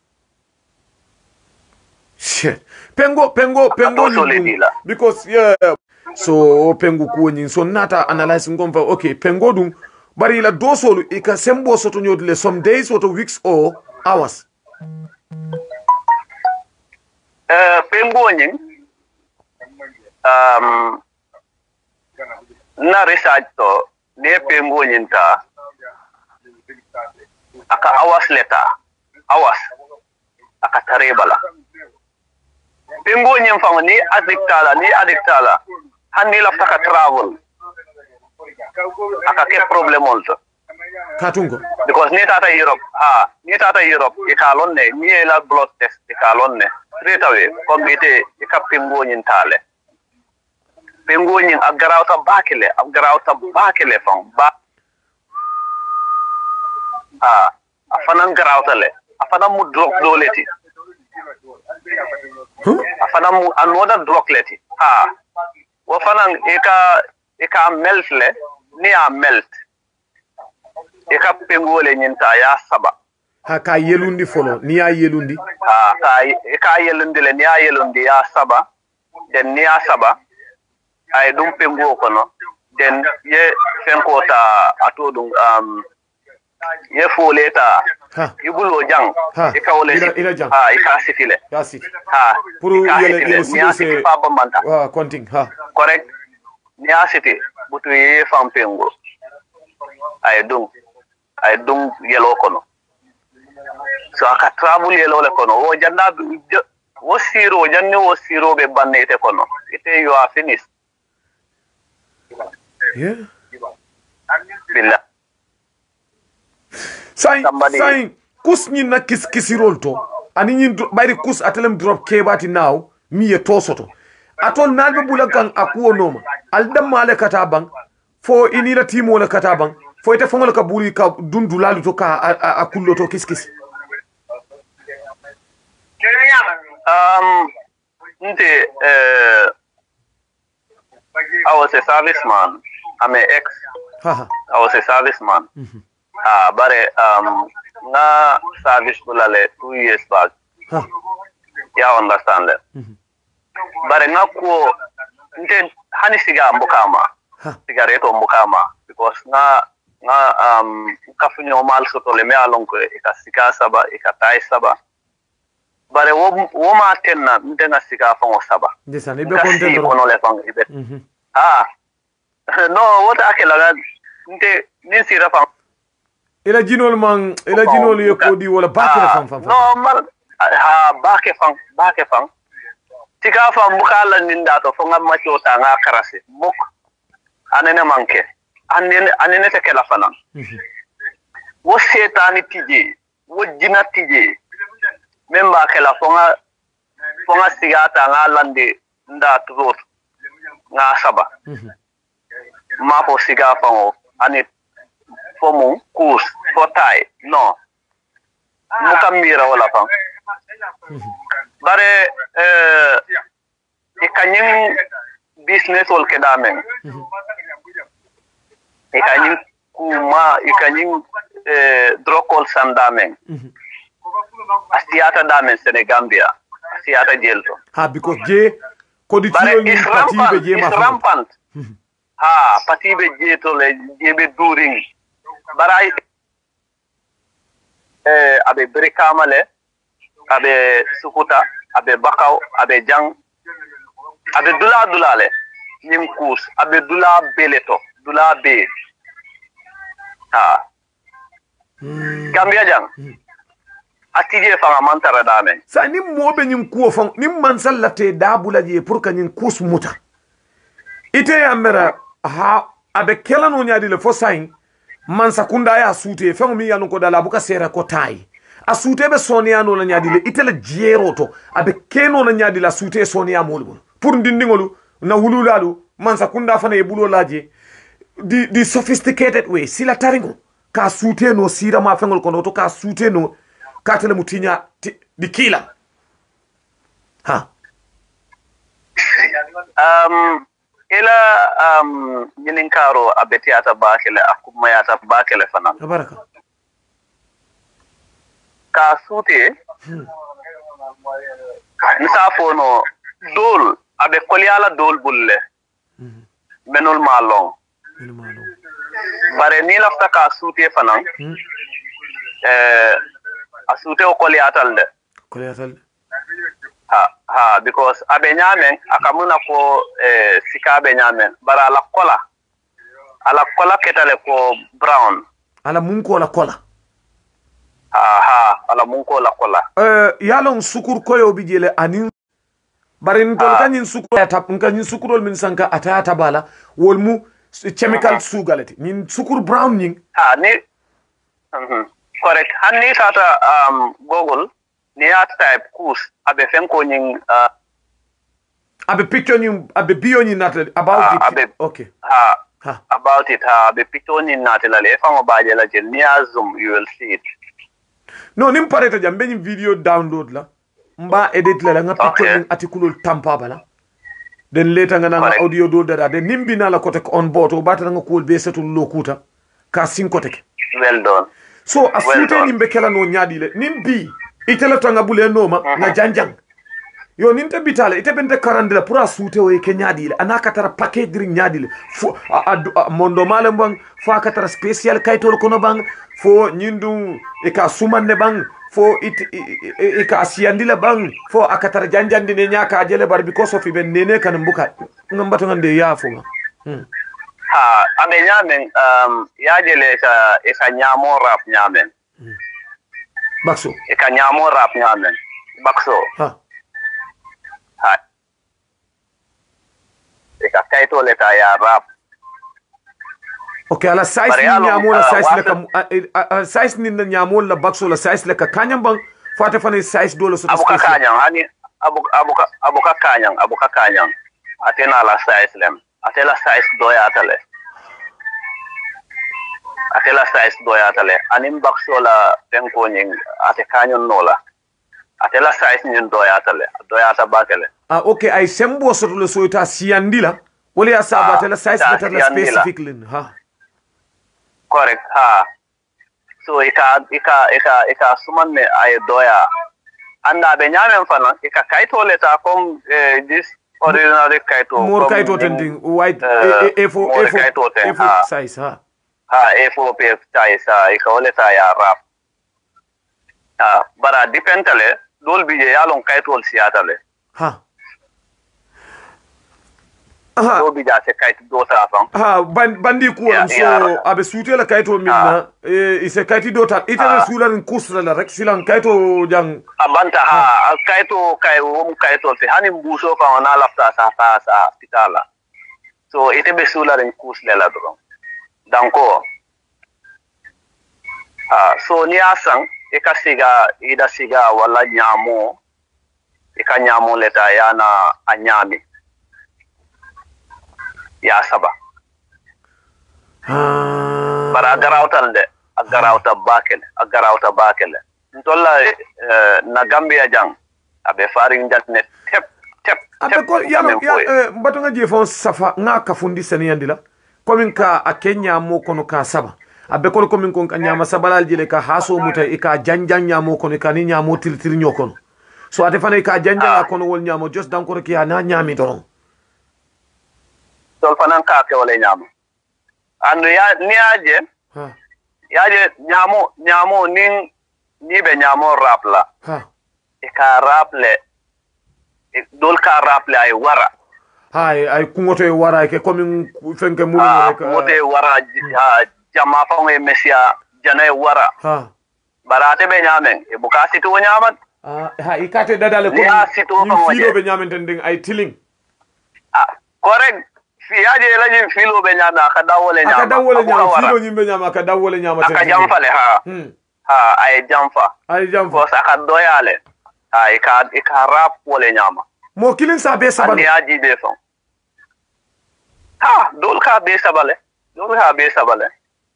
shit pengo pengo pengo because yeah so pengo ko nyin so nata analyze ngom fa okay pengo dum bari la doso e ka sembo soto nyodle some days or weeks or hours uh pengo nyin um na research to ne pengo nyin ta aka hours leta hours aka tarebala pengo nyin fa ni addictala ni addictala hanni la taka travel aka ke problem also katungo because ni tata Europe ha ni tata Europe e ka lonne ni la blood test e ka lonne straight away comme ite e ka pengo nyin tale pengo nyin agarawta bakile agarawta bakile fa ba ah afanan garawta le afanan mu drop doleti huh? afanan mu another drop leti ha wo fanan e ka e ka melt le ni a melt e ka pengo le nyinta ya saba ha ka yelundi folo ni ya yelundi ha ka e ka yelundi le ni ya yelundi ya saba den ni ya saba ay dum pengo kono den ye fenko ta atodum um ye foleta ibulo jang e ka wole ha e ka sifile ya sifile ha pour yele yele si c'est pas bon manta ah counting ha correct ni asiti butu ye fam pengo ay dum ay dum yelo kono so aka travel yelo le kono wo janda wo siro janni wo siro be bannete kono ite you are finished yeah billah sai sai kus nyin na kis kisirol to ani nyin bayri kus atelem drop kebati now mi ye tosoto atol nalbe bula kan akuo noma aldam male katabang fo inira timo le katabang fo ite fongol ka buri ka dundu lalu to ka akullo to kis kis um nte uh I was a serviceman. I'm an ex. Haha. I was a serviceman. Mhm. Ah, but um, na service bulale two years back. Ha. Yeah, understand that. Mhm. But na ko nte hani siga mbukama. Ha. Cigaretto mbukama because na na um kafunyo mal soto le me alonko e ka sika saba e ka tai saba. But wo wo ma tenna nte na sika fango saba. Ndesane be content ko no le fang ibe. Mhm. Ah. No, what akela nte ni sira fang. ila jinol man ila jinol ye kodi wala bakere fam fam no mal ha bake fang bake fang tika fam bukala ninda to fo ngam ma chota nga karase muk anene manke anene anene te kala fana wo setani tije wo jina tije memba kala fonga fonga sigata nga lande nda trot nga saba ma po siga fango ani fomu kus fotai no mukamira wala fang bare eh ikanyin business ol kedamen ikanyin kuma ikanyin eh drokol sandamen asiata damen Senegambia asiata jelto ha because je koditiyo ni patibe je ma rampant ha patibe je to le jebe during baray eh abe brekamale abe sukuta abe bakaw abe jang abe dula dulale nim kus abe dula beleto dula be ha Gambia jang atije fanga mantara dame sa ni mobe nyim kuo fon ni man sallate dabula je pour que nyin kus muta ite amera ha abe kela no nyaadi le fo sain man sakunda ya sute fengo mi yanu ko dala buka sera ko tai a sute be sonia no la nyaadi le ite le jero to abe keno na nyaadi la sute sonia molbu pour ndindingolu na wululalu man sakunda fana e bulo laje di di sophisticated way sila taringo ka sute no sira ma fengol ko to ka sute no katele mutinya di kila ha um ila um nyininkaro abeti ata bakele akuma yata bakele fanan baraka ka sute hmm. Nisafo no dol abe kolyala dol bulle hmm. menul malong menul malong bare ni lafta ka sute fanan hmm. eh asute o kolyatal de kolyatal ha ha because abe nyamen akamuna ko eh, sika abe nyamen bara la kola ala kola ketale ko brown ala munko la kola ha ha ala munko la kola eh yalon sukur koyo bijele anin barin tol kanyin sukur ya tap kanyin sukurol min sanka atata bala wolmu chemical uh -huh. sugalati nin sukur brown ning ha ni mhm uh correct hanni tata um google ni at type kus abe fenko nyin uh, abe picture nyin abe bio nyin nat about uh, it abe, okay ha, ha about it ha abe picture nyin nat la le fango baje la je ni azum you will see it no nim pareta jam ben video download la mba edit la nga picture nyin article tampa bala den leta nga nga audio do dada den nimbi na la kote on board o bata nga ko be setul lokuta ka sin kote well done so asute well nimbe kala no nyaadi le nimbi itela tanga bule noma uh -huh. na janjang yo ninte bitale ite bente karandila pour asute o ke nyaadi le anaka tara package drink nyaadi le fo a, a, a, mondo male bang fo akatara special kaytol kono bang fo nyindu e ka sumande bang fo it e ka asiandila bang fo akatara janjandi ne nyaka jele bar because of ben nene kan mbuka ngambato ngande ya fo hmm. ha abe nyamen um ya jele ka e ka nyamo rap nyamen hmm. bakso e ka nyamo rap nyamen bakso ha ha e ka kaito le ka ya rap okay ala size ni nyamo la size le ka size ni nyamo la bakso la size le ka kanyam bang fata fane size dole so abuka kanyang hani abuka abuka abuka kanyang abuka kanyang atena la size lem atela size doya atale atela size doya atale anim bakso la tenko nying ate kanyon nola atela size nyin doya atale doya ata bakele ah okay ay sembo so le so ta siandila wala ya saba ah, atela size better la specific lin ha correct ha so ika ika ika ika suman me ay doya anda be nyamen fana ika kaito leta kom eh, this ordinary kaito more kaito tending white uh, a four a four a four size ha ha a four p size ha ika oleta ya rap ah bara dependale dol bije yalon kaito siatale ha aha do bija se kaito do ta fam ha bandi ku yeah, so yeah. abe sute la kaito minna e ise kaiti do ta ite na sulan kusra la rek silan kaito jang abanta ha kaito kai wom kaito se hani mbuso fa ona lafta sa sa sa hospitala so ite be sulan kusle la do danko ah so ni asan ika siga ida siga wala nyamo ika nyamo leta yana anyami ya saba ah bara agarawtal de agarawta bakel agarawta bakel ntolla uh, na Gambia jang abe faring janne tep tep abe ko ya ya mbato nga je fon safa nga ka fundi seniyandi la komin ka akenya mo kono ka saba abe ko komin kon ka nyama sabalal jile ka haso muta e ka janjan nyamo kono ka ni nyamo tiltir nyokono so ate fane ka janjan ah. kono wol nyamo just dan ko rek ya na nyami don tol fanan ka ke wala nyamo andu ya ni aje ha yaje nyamo nyamo nin ni be nyamo rapla ha e ka raple e dol ka raple ay wara hay ay kungoto e wara ke komin fenke mulu ah, rek kungoto e wara ha jama fa ngi mesia jana e wara ha barate be nyamen e buka situ nyamat ah ha ikate dadale ko ya situ fa filo be nyamen tending ay tiling ah correct fi yaje la ni filo be nyama aka dawole nyama aka dawole nyama filo nyimbe nyama aka dawole nyama aka jamfale ha hmm ha ay jamfa ay jamfa ko saka doyale ha ika ika rap wole nyama mo kilin sa be sabale ani aji be fon ha dol ka be sabale dol ka be sabale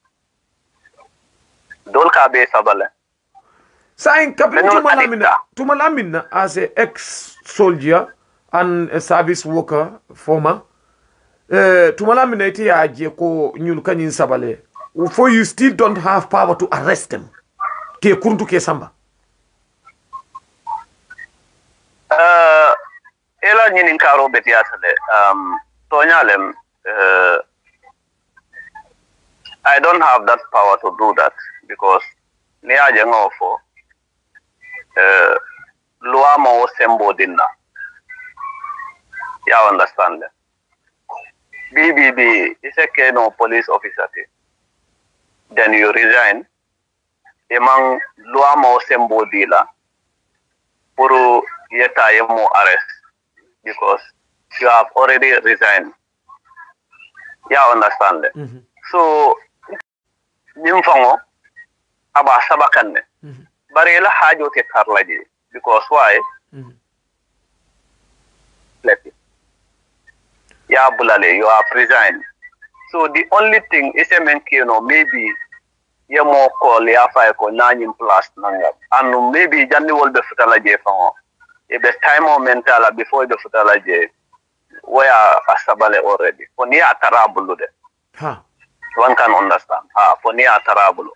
dol ka be sabale sain kapin tumalamina tumalamina as a ex soldier and a service worker former eh tumalamina ite ya je ko nyul kanyin sabale for you still don't have power to arrest them ke kuntu ke samba uh ela nyinin karo betiatale um tonyalem uh, I don't have that power to do that because ni aje ngofo uh loi mo sembo dinna ya understand B B B is a no police officer then you resign emang loi mo sembo dila puru yeta yemo arrest because you have already resigned. Yeah, understand it. Mm-hmm. So, nimfango aba sabakanne. Mm-hmm. Barela hajo te karlaji because why? Mm-hmm. Let it. Yeah, bulale, you have resigned. So the only thing is a man, you know, maybe you more call ya five or nine in plus nanga, and maybe Janni will be futalaje fango. If the time or mental before the futalaje, we are asabale already. For near tarabulu de. Huh. One can understand. Ah, for near tarabulu.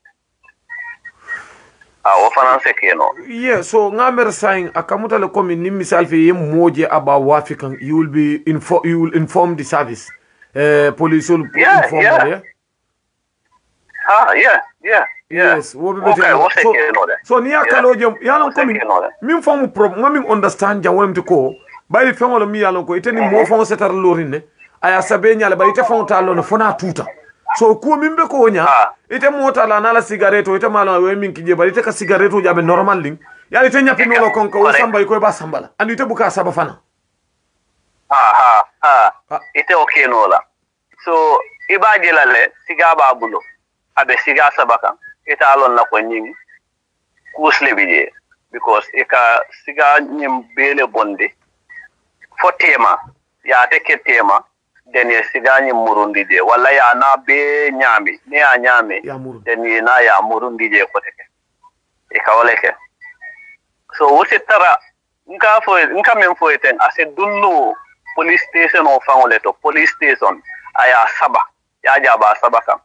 Ah, ofananse keno. Yeah, so ngamer saying akamuta le komi ni misal fe yem moje aba wafikan, you will be info you will inform the service. Uh, police will yeah, inform yeah. Them, yeah. Ah, yeah, yeah. Yeah. Yes, what okay, what's so, so, so niya kalo jam yalon komi min famu problem ngami understand jam wonam ko bari fengolo mi yalon ko iteni mo fon setar lorine aya sabe nyala bari te fon talo no fona tuta so ko min be ko nya ite mota la nala cigarette ite mala we min kije bari te ka cigarette jabe normal ling yali te nyapi no kon ko samba ko ba sambala andi te buka saba fana ha ha ha ite okay no la so ibaje lale siga ba bulo abe siga sabaka ita alon na ko nying kusle bije because ika siga nyim bele bonde fotema ya teke tema deni siga nyim murundi je wala ya na be nyami ne ya nyame deni na ya murundi je ko teke ika waleke so wosi tara nka fo nka men fo eten ase dunno police station o fangole to police station aya saba ya jaba saba kam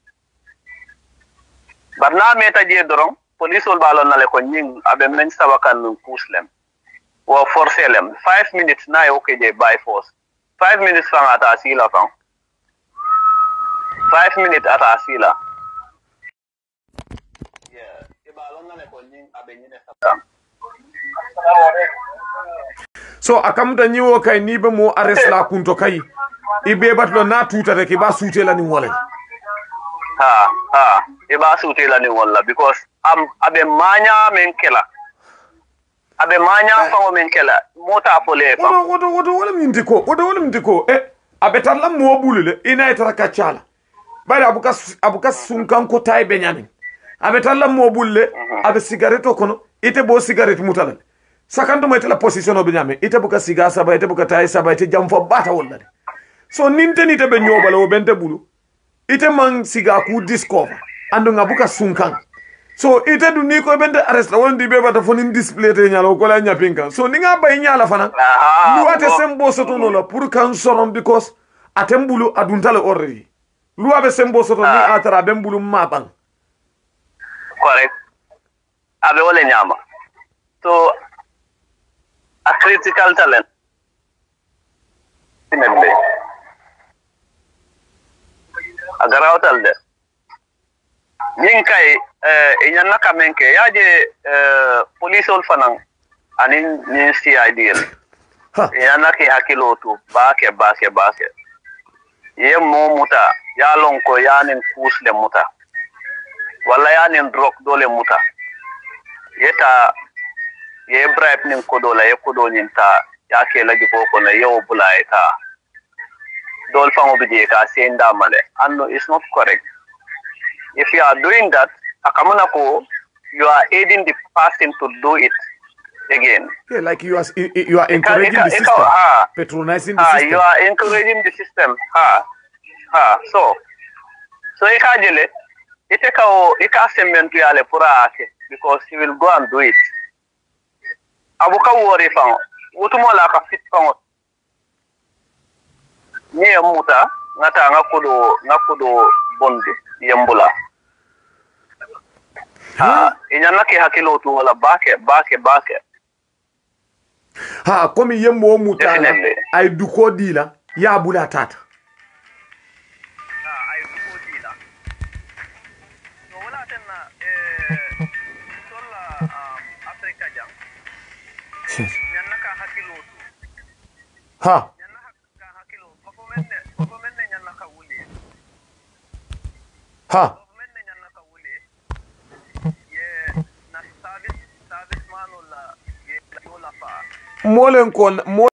barna meta je doron police ol balon na le ko nying abe men sabakan puslem wo forcelem five minutes na yo ke je by force five minutes fanga ata asila fang five minutes ata asila yeah e balon na le ko nying abe nyine sabam so akamuta nyiwo kay ni be mo arrest la kunto kay ibe batlo na tuta rek ba soutela ni wala ha ha e ba soutela ni wala because am abe manya men kela abe manya fango men kela mota fole fa wodo wodo wodo wala min diko wodo wala min diko e abe talla mo bulule ina itara kachala bari abuka abuka sunkan ko tay benyamin abe talla mo bulle abe cigarette kono ite bo cigarette mutalal sakanto mo ite la position obi nyame ite buka siga saba ite buka tay saba ite jam fo bata wala so ninte ni te be nyobala o bente bulu ite man siga ku discover ando nga buka sunkan so ite du ni ko bente arrest won di be bata fonin display te nyalo ko la nyapinka so ni nga bay nyala fana lu ate sembo soto no la pour kan soron because atembulu aduntale already lu abe sembo soto ni atara bembulu mabang correct abe wala nyama so a critical talent timbe agaraw talde ning kay eh inyanna kamenke yaje eh police ol fanan anin ni C I D inyanna ki hakilo tu baake baake baake ye mo muta ya lon ko yanin pusle muta wala yanin drug dole muta yeta ye bribe nin ko dola ye ko do nin ta ya ke laji ko ko na yo bula eta dol fango bije ka senda male and no, it's not correct. If you are doing that akamuna ko you are aiding the person to do it again. Yeah, like you are you are encouraging ika, ika, the system, ika, ha, patronizing the ha, system. You are encouraging the system. Ha, ha. So, so ika jele, ite ka o ika sementu yale pura ake because he will go and do it. Abuka worry fango, utumo la ka fit fango. Ni muta ngata ngakudo ngakudo bondi yembula. Ha, inyana ke hakilo tu wala bake bake bake. Ha komi yembo muta ay duko dila ya bula tata ha ay duko dila no wala tenna eh solla afrika jam nyanna ka hakilo ha nyanna ka hakilo ko menne ko menne nyanna ka wuli ha ko menne nyanna ka wuli ye na service service manola ye la fa molen kon